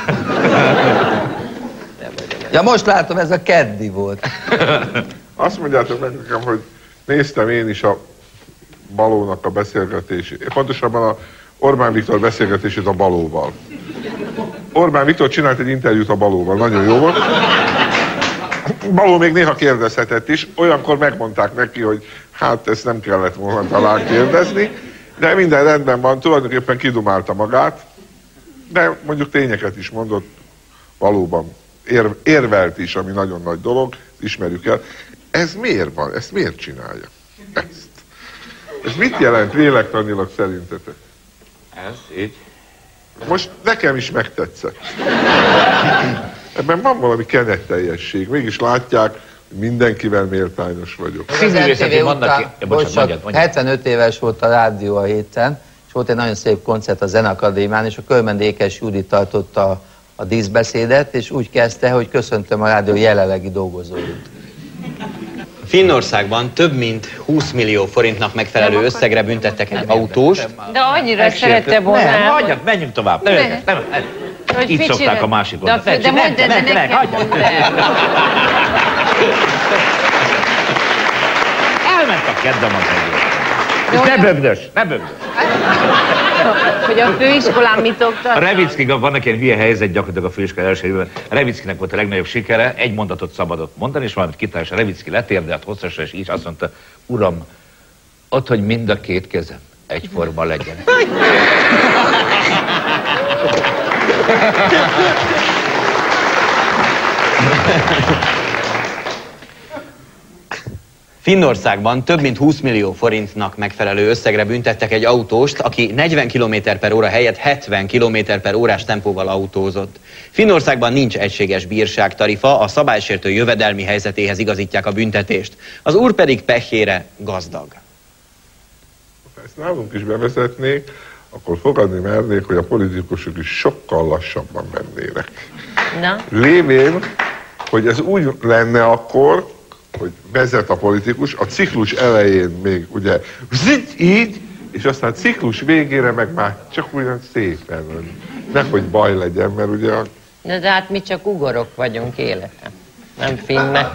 Ja, most látom, ez a keddi volt. Azt mondjátok meg nekem, hogy néztem én is a Balónak a beszélgetését, pontosabban a Orbán Viktor beszélgetését a Balóval. Orbán Viktor csinált egy interjút a Balóval, nagyon jó volt. Baló még néha kérdezhetett is, olyankor megmondták neki, hogy hát ezt nem kellett volna talán kérdezni, de minden rendben van, tulajdonképpen kidumálta magát, de mondjuk tényeket is mondott, valóban ér, érvelt is, ami nagyon nagy dolog, ismerjük el. Ez miért van? Ezt miért csinálja? Ezt. Ez mit jelent lélektanilag szerintetek? Ez így. Most nekem is megtetszett. Ebben van valami kenetteljesség. Mégis látják, hogy mindenkivel méltányos vagyok. Az em té vé után, bocsánat, hetvenöt éves volt a rádió a héten, és volt egy nagyon szép koncert a Zenakadémián, és a Kölmen Ékes Judit tartotta a díszbeszédet, és úgy kezdte, hogy köszöntöm a rádió jelenlegi dolgozóit. Finnországban több mint húsz millió forintnak megfelelő összegre büntettek egy autóst. De annyira szerette volna. Nem, hagyjak, menjünk tovább. Nem, nem, nem, nem. Így szokták a másik oldalt. De, de mondd el, de nekem mondd el. Elment a keddem az egész. Ne bögdös, ne bögdös. Hogy a főiskolán mit oktat? A Revickiga van egy ilyen hülye helyzet gyakorlatilag a főiskola első évben. A Revickinek volt a legnagyobb sikere, egy mondatot szabadott mondani, és valamit kitársa. A Revicki letérdelt hosszasra, és így azt mondta, uram, ott, hogy mind a két kezem egyforma legyen. Finnországban több mint húsz millió forintnak megfelelő összegre büntettek egy autóst, aki negyven kilométer per óra helyett hetven kilométer per órás tempóval autózott. Finnországban nincs egységes bírságtarifa, a szabálysértő jövedelmi helyzetéhez igazítják a büntetést. Az úr pedig pehjére gazdag. Ha ezt nálunk is bevezetnék, akkor fogadni mernék, hogy a politikusok is sokkal lassabban mennének. Na? Lévén, hogy ez úgy lenne akkor, hogy vezet a politikus, a ciklus elején még ugye zit, így, és aztán ciklus végére meg már csak ugyan szépen, nehogy baj legyen, mert ugye a... De, de hát mi csak ugorok vagyunk életem, nem finnek.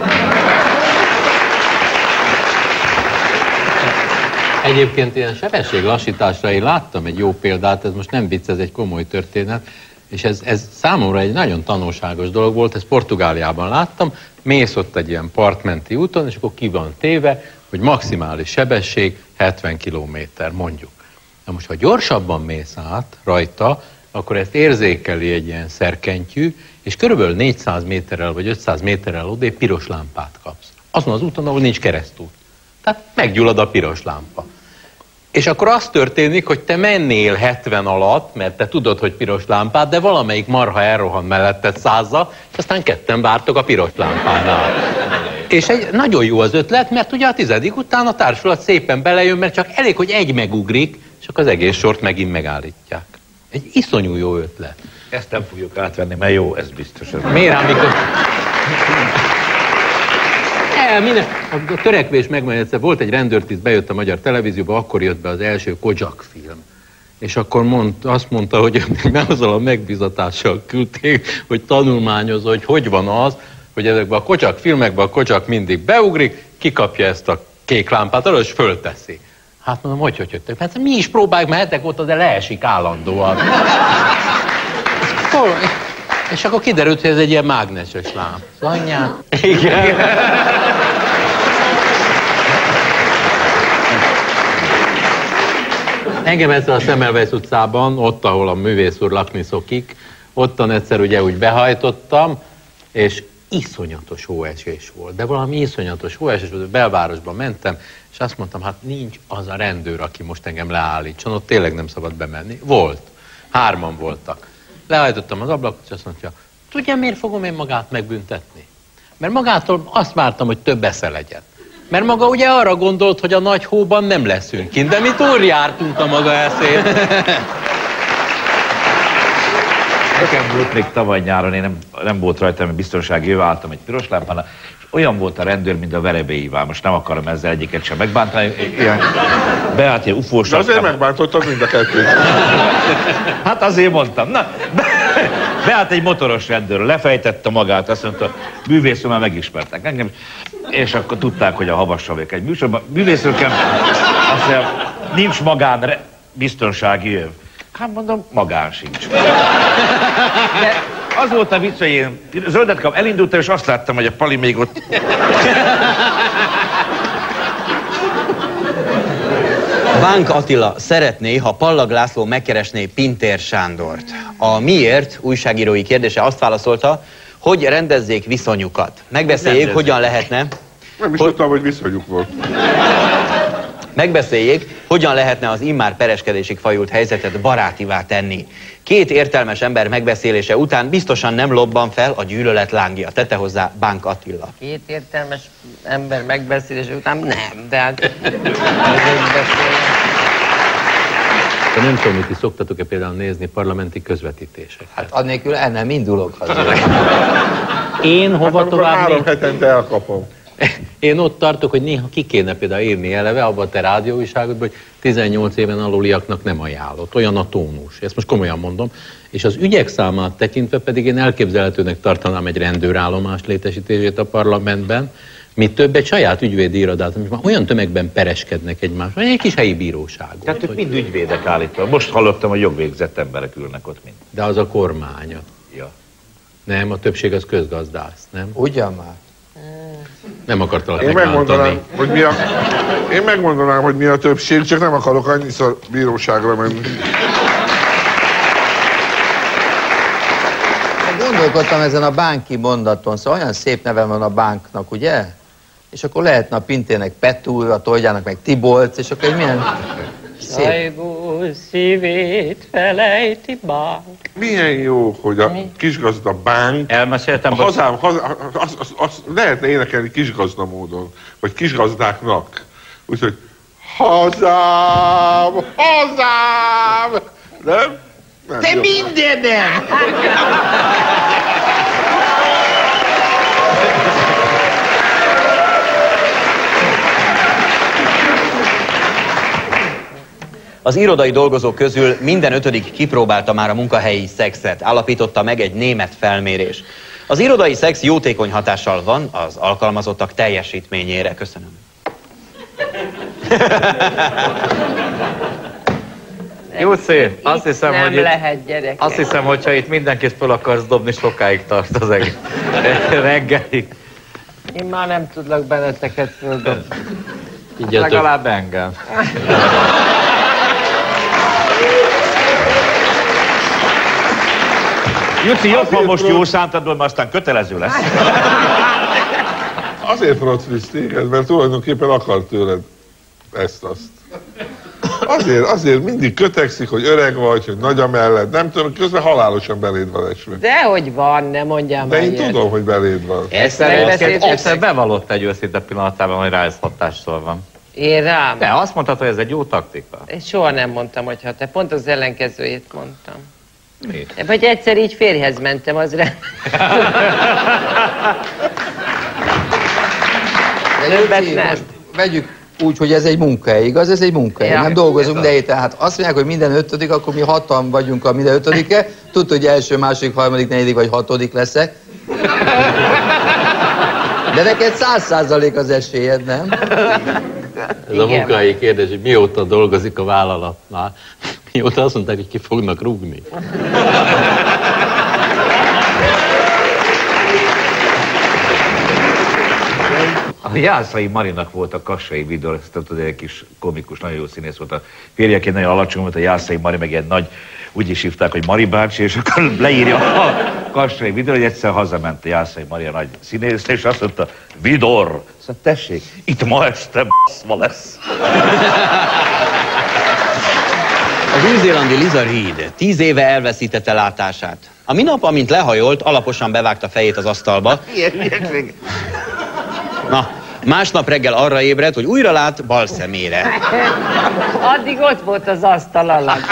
Egyébként ilyen sebességlassításra én láttam egy jó példát, ez most nem vicc, ez egy komoly történet, és ez, ez számomra egy nagyon tanulságos dolog volt, ezt Portugáliában láttam, mész ott egy ilyen partmenti úton, és akkor ki van téve, hogy maximális sebesség hetven kilométer, mondjuk. Na most, ha gyorsabban mész át rajta, akkor ezt érzékeli egy ilyen szerkentyű, és körülbelül négyszáz méterrel vagy ötszáz méterrel odébb piros lámpát kapsz. Azon az úton, ahol nincs keresztút. Tehát meggyullad a piros lámpa. És akkor az történik, hogy te mennél hetven alatt, mert te tudod, hogy piros lámpát, de valamelyik marha elrohan melletted százzal, és aztán ketten vártok a piros lámpánál. És egy nagyon jó az ötlet, mert ugye a tizedik után a társulat szépen belejön, mert csak elég, hogy egy megugrik, és akkor az egész sort megint megállítják. Egy iszonyú jó ötlet. Ezt nem fogjuk átvenni, mert jó, ez biztos. Miért, amikor... El, minden... A törekvés megmegy, egyszer volt egy rendőrtiszt, bejött a magyar televízióba, akkor jött be az első Kozsak film. És akkor mond, azt mondta, hogy azzal a megbízatással küldték, hogy tanulmányozza, hogy hogy van az, hogy ezekben a Kozsak filmekben a Kozsak mindig beugrik, kikapja ezt a kék lámpát arra, és fölteszi. Hát mondom, hogy hogy jöttek? Hát mi is próbáljuk, mehetek ott, de leesik állandóan. És akkor kiderült, hogy ez egy ilyen mágneses lámp. Anyját. Igen. Engem egyszer a Semmelweis utcában, ott, ahol a művész úr lakni szokik, ottan egyszer ugye úgy behajtottam, és iszonyatos hóesés volt. De valami iszonyatos hóesés volt, belvárosba mentem, és azt mondtam, hát nincs az a rendőr, aki most engem leállítson, ott tényleg nem szabad bemenni. Volt. Hárman voltak. Lehajtottam az ablakot, és azt mondja, tudja, miért fogom én magát megbüntetni? Mert magától azt vártam, hogy több esze legyen. Mert maga ugye arra gondolt, hogy a nagy hóban nem leszünk kint, de mi túl jártunk a maga eszét. Nekem volt még tavaly nyáron, én nem, nem volt rajtam, hogy biztonsági jövő, álltam egy piros lámpánál, és olyan volt a rendőr, mint a Verebélyi Iván. Most nem akarom ezzel egyiket sem megbántani. Ilyen beállt ilyen ufós. De azért megbántottad mind a kettőt. Hát azért mondtam. Na, be, beállt egy motoros rendőr, lefejtette magát, azt mondta, művészről már megismertek engem, és akkor tudták, hogy a Havassal vagyok egy műsorban. Művészről kell, azt mondja, nincs magán biztonsági öv. Hát mondom, magán sincs. De az volt a vicc, hogy én zöldet kap, elindultam, és azt láttam, hogy a Pali még ott... Bánk Attila szeretné, ha Pallag László megkeresné Pintér Sándort. A miért újságírói kérdése azt válaszolta, hogy rendezzék viszonyukat. Megbeszéljék, hogyan lehetne... Nem is tudtam, hogy viszonyuk volt. Megbeszéljék, hogyan lehetne az immár pereskedésig fajult helyzetet barátivá tenni. Két értelmes ember megbeszélése után biztosan nem lobban fel a gyűlölet lángja. Tette hozzá Bánk Attila. Két értelmes ember megbeszélése után nem, de hát... De nem tudom, hogy ti szoktatok-e például nézni parlamenti közvetítéseket. Hát annélkül el nem indulok haza. Én hova Hát tovább... három hetente elkapom. Én ott tartok, hogy néha ki kéne például írni eleve abban a te rádióújságodban, hogy tizennyolc éven aluliaknak nem ajánlott. Olyan a tónus. Ezt most komolyan mondom. És az ügyek számát tekintve pedig én elképzelhetőnek tartanám egy rendőrállomás létesítését a parlamentben, mi több egy saját ügyvédi irodát, amit már olyan tömegben pereskednek egymást, vagy egy kis helyi bíróságot. Tehát ők mind ügyvédek állítólag. Most hallottam, hogy jogvégzett emberek ülnek ott mind. De az a kormánya. Ja. Nem, a többség az közgazdász, nem? Ugyan már? Nem akartalak Én megmondanám, hogy mi a... Én megmondanám, hogy mi a többség, csak nem akarok annyiszor bíróságra menni. Gondolkodtam ezen a bánki mondaton, szóval olyan szép neve van a bánknak, ugye? És akkor lehetne a Pintének Petúr, a Tolgyának meg Tibolc, és akkor egy milyen szép... Sajgó szívét felejti bánk. Milyen jó, hogy a kisgazda bánk... Elmeséltem, A hazám, hazám az, az, az lehetne énekelni kisgazda módon, vagy kisgazdáknak. Úgyhogy hazám, hazám! Nem? Nem, Te jó. mindenem! Az irodai dolgozók közül minden ötödik kipróbálta már a munkahelyi szexet, állapította meg egy német felmérés. Az irodai szex jótékony hatással van az alkalmazottak teljesítményére. Köszönöm. Jó szép. Azt hiszem, nem hogy itt, lehet, gyerekek. azt hiszem, hogyha itt mindenkit fel akarsz dobni, sokáig tart az egész reggelig. Én már nem tudlak benneteket földobni. Legalább engem. Juci, jobb, ha most jó szántadból, mert aztán kötelező lesz. Azért procvisz téged, mert tulajdonképpen akar tőled ezt-azt. Azért, azért mindig kötekszik, hogy öreg vagy, hogy nagy a mellett. Nem tudom, közben halálosan beléd van esve. Dehogy van, ne mondjam De már én ilyet. tudom, hogy beléd van. Egyszer, megbeszéltük. egyszer, egyszer bevallott egy őszinte pillanatában, hogy rá ez hatással van. Én rám? De azt mondtad, hogy ez egy jó taktika. Én soha nem mondtam, hogy ha te pont az ellenkezőjét mondtam. Mi? Vagy egyszer így férjhez mentem, az rá. De Többet Juci, nem. most vegyük úgy, hogy ez egy munkahely, igaz? Ez egy munkahely. Ja. Nem dolgozunk, de héten. Hát azt mondják, hogy minden ötödik, akkor mi hatan vagyunk a minden ötödike. Tudod, hogy első, második, harmadik, negyedik vagy hatodik leszek. De neked száz százalék az esélyed, nem? Ez a munkahelyi kérdés, hogy mióta dolgozik a vállalatnál. Mióta azt mondták, hogy ki fognak rúgni. A Jászai Marinak volt a Kassai videó, ezt tudod, egy kis komikus, nagyon jó színész volt. A férjeként nagyon alacsony volt, a Jászai Mari, meg ilyen nagy, úgy is hívták, hogy Mari bácsi, és akkor leírja a Kassai videó, hogy egyszer hazament a Jászai Mari, a nagy színész, és azt mondta, Vidor! Szóval tessék, itt ma este b***szva lesz. Az új-zélandi Liza Reed tíz éve elveszítette látását. A minap, amint lehajolt, alaposan bevágta fejét az asztalba. Na, másnap reggel arra ébredt, hogy újra lát bal szemére. Addig ott volt az asztal alatt.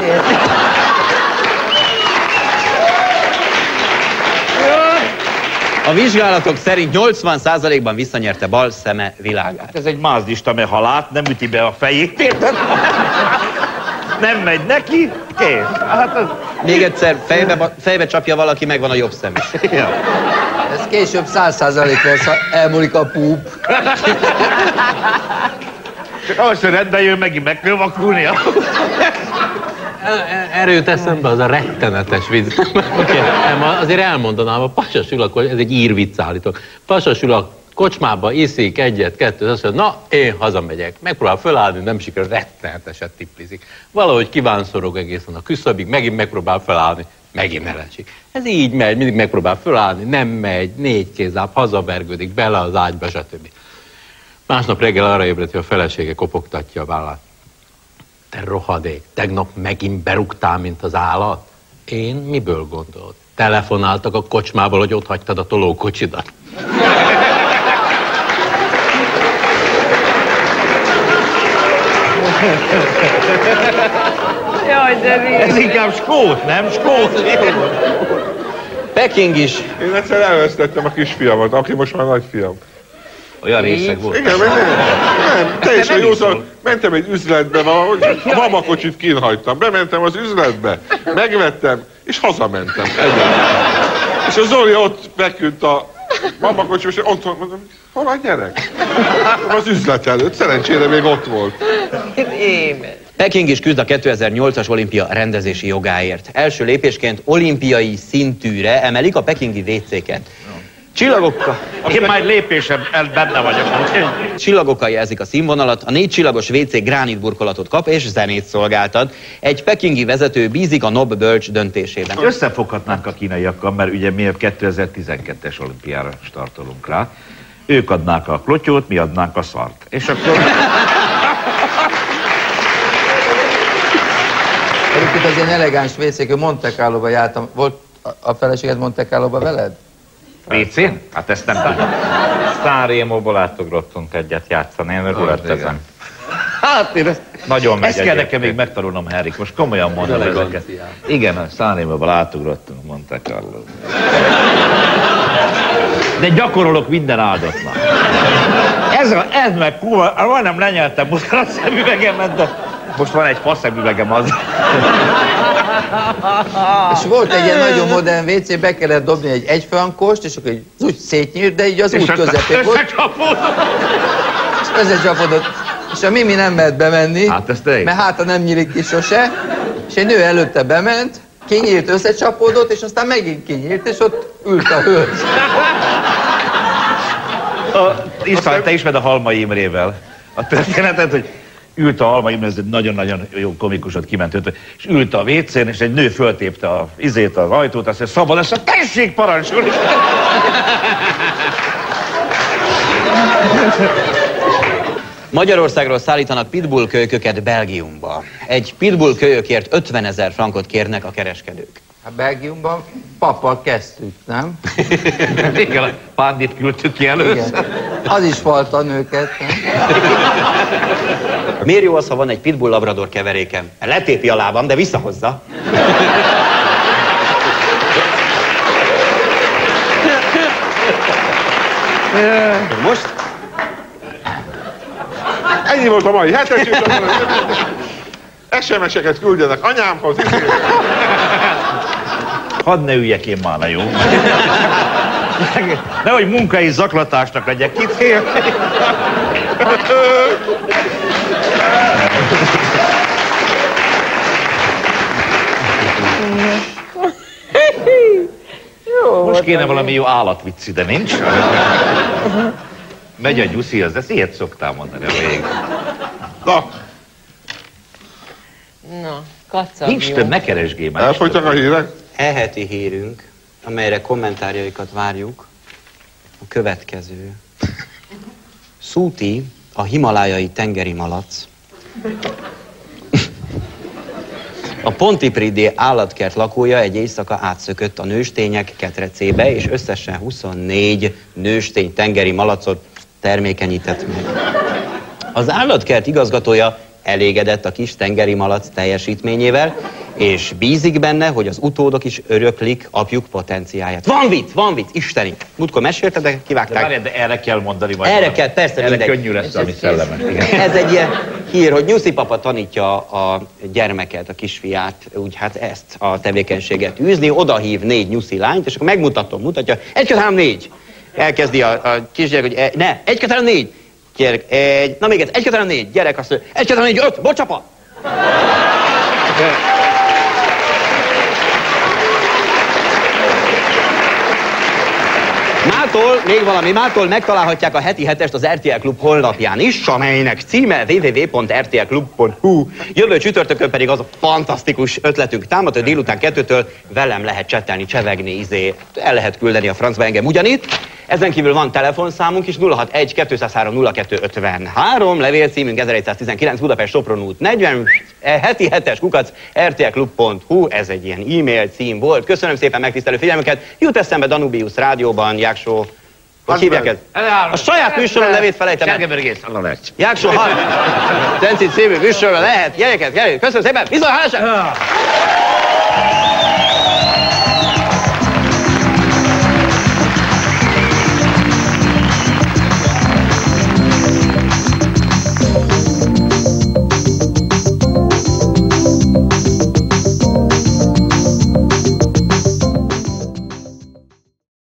A vizsgálatok szerint nyolcvan százalékban visszanyerte bal szeme világát. Ez egy mázdista, mert ha lát, nem üti be a fejét, érted? Nem megy neki, kész. Hát az... Még egyszer, fejbe, fejbe csapja valaki, megvan a jobb szem is. Ja. Ez később száz százalék lesz, ha elmúlik a púp. Csak ahhoz, hogy rendben jön, megint meg kell vakulnia. Erőt eszembe az a rettenetes vicc. Okay. Azért elmondanám, a Pasa Sula, ez egy írvicc állítok. Pasa Sula kocsmába iszik egyet, kettőt, azt mondja, na, én hazamegyek. Megpróbál fölállni, nem sikerül, retteneteset tiplizik. Valahogy kívánszorog egészen a küszöbig, megint megpróbál fölállni, megint elesik. Ez így megy, mindig megpróbál fölállni, nem megy, négy kézláb, hazavergődik, bele az ágyba, stb. Másnap reggel arra ébredt, hogy a felesége kopogtatja a vállát. Te rohadék, tegnap megint berúgtál, mint az állat? Én miből gondolod? Telefonáltak a kocsmából, hogy ott hagytad a tolókocsidat. Jaj, de rég. Ez inkább skót, nem? Skót. Peking is. Én egyszer elvesztettem a kisfiamat, aki most már nagyfiam. Olyan részeg volt. Igen, mert nem, nem, teljesen józan, mentem egy üzletbe, valahogy a babakocsit kínhagytam, bementem az üzletbe, megvettem, és hazamentem. Egyébként. És a Zoli ott feküdt a babakocsi, és ott mondom, hol a gyerek? Az üzlet előtt, szerencsére még ott volt. Peking is küzd a kétezer-nyolcas olimpia rendezési jogáért. Első lépésként olimpiai szintűre emelik a pekingi vécéket. Csillagokkal... Én majd lépésem benne vagyok. Csillagokkal jelzik a színvonalat, a négy csillagos vé cé gránitburkolatot kap és zenét szolgáltat. Egy pekingi vezető bízik a Nob bölcs döntésében. Összefoghatnánk a kínaiakkal, mert ugye mi a kétezer-tizenkettes olimpiára startolunk rá. Ők adnák a klotyót, mi adnánk a szart. És akkor... Egyébként az ilyen elegáns vécék, Monte Carlo-ba jártam. Volt a feleséged Monte Carlo-ba veled? Vécén? Hát ezt nem tudom. Sanremóból látogattunk egyet játszani, én örülök ezen. Hát én ezt... Nagyon megy Ezt kell egyébként. nekem még megtanulnom, Henrik, most komolyan mondom ezeket. Igen, a Sanremóba látogattunk, Monte Carlo. De gyakorolok minden áldatnak. Ez, a, ez meg kuva, majdnem lenyeltem most a szemüvegemet, de most van egy faszemüvegem az. És volt egy ilyen nagyon modern vé cé, be kellett dobni egy egyfrankost, és akkor úgy szétnyírt, de így az út közepén volt. És összecsapódott. És a Mimi nem mert bemenni, Hát ez tényleg. mert háta nem nyílik ki sose. És egy nő előtte bement, kinyírt, összecsapódott, és aztán megint kinyírt, és ott ült a hölgy. István, te ismered a Halmai Imrével a történetet, hogy ült a Halmai Imre, ez egy nagyon-nagyon jó komikusot kiment őt, és ült a vécén, és egy nő föltépte a izét, az ajtót, azt mondja, szabad, ezt a tessék parancsolni! Magyarországról szállítanak pitbull kölyköket Belgiumba. Egy pitbull kölyökért ötvenezer frankot kérnek a kereskedők. Hát Belgiumban pappal kezdtük, nem? Igen, a Pándit küldtük ki először. Igen. Az is falta a nőket, nem? Miért jó az, ha van egy pitbull labrador keverékem? Letépi a lábam, de visszahozza. Most? Ennyi volt a mai hetes, és es em es-eket küldjenek anyámhoz. Hadd ne üljek én már, na jó? Nehogy munkai zaklatásnak legyek kitélni. Most kéne valami jó állatvic ide, nincs? Megy a Gyuszi, az ezt ilyet szoktál mondani a végig. Na, Na, kacag Nincs jó. több, ne keresgélj már. elfogytak a hírek? E-heti hírünk, amelyre kommentárjaikat várjuk, a következő. Szúti, a himalájai tengeri malac, a Pontypridd állatkert lakója egy éjszaka átszökött a nőstények ketrecébe, és összesen huszonnégy nőstény tengeri malacot termékenyített meg. Az állatkert igazgatója elégedett a kis tengeri malac teljesítményével, és bízik benne, hogy az utódok is öröklik apjuk potenciáját. Van vicc, van vicc, isteni. Múltkor mesélted, de kivágták. De, várjál, de erre kell mondani majd. Erre valami. kell, persze, erre mindegy. könnyű lesz, ami szellemes. Igen. Ez egy ilyen hír, hogy Nyuszi papa tanítja a gyermeket, a kisfiát, úgy hát ezt a tevékenységet űzni, odahív négy nyuszi lányt, és akkor megmutatom, mutatja, egy, kettő, három, négy. Elkezdi a, a kisgyerek, hogy e, ne, egy, kettő, három, négy. Gyerek, egy, na még ez, egy, kettő, három, négy. Gyerek azt mondja, egy, kettő, három, négy, öt, bocsapa! Mától, még valami, mától megtalálhatják a heti hetest az er té el Klub honlapján is, amelynek címe double-u double-u double-u pont er té el klub pont hu. Jövő csütörtökön pedig az a fantasztikus ötletünk támad, hogy délután kettőtől velem lehet csetelni, csevegni, izé, el lehet küldeni a francba engem ugyanitt. Ezen kívül van telefonszámunk is, nulla hat egy kettőszázhárom nulla kettő ötvenhárom, levélcímünk ezeregyszáztizenkilenc Budapest Sopron út negyven, heti hetes kukac er té el klub pont hu, ez egy ilyen e-mail cím volt. Köszönöm szépen megtisztelő figyelmüket, jut eszembe Danubius rádióban, Jáksó, hogy hívják ezt? A saját műsorom nevét felejtem el. Jáksó hat, Tenci című műsorra lehet, gyerekek, gyerekek, köszönöm szépen, viszont hálásra!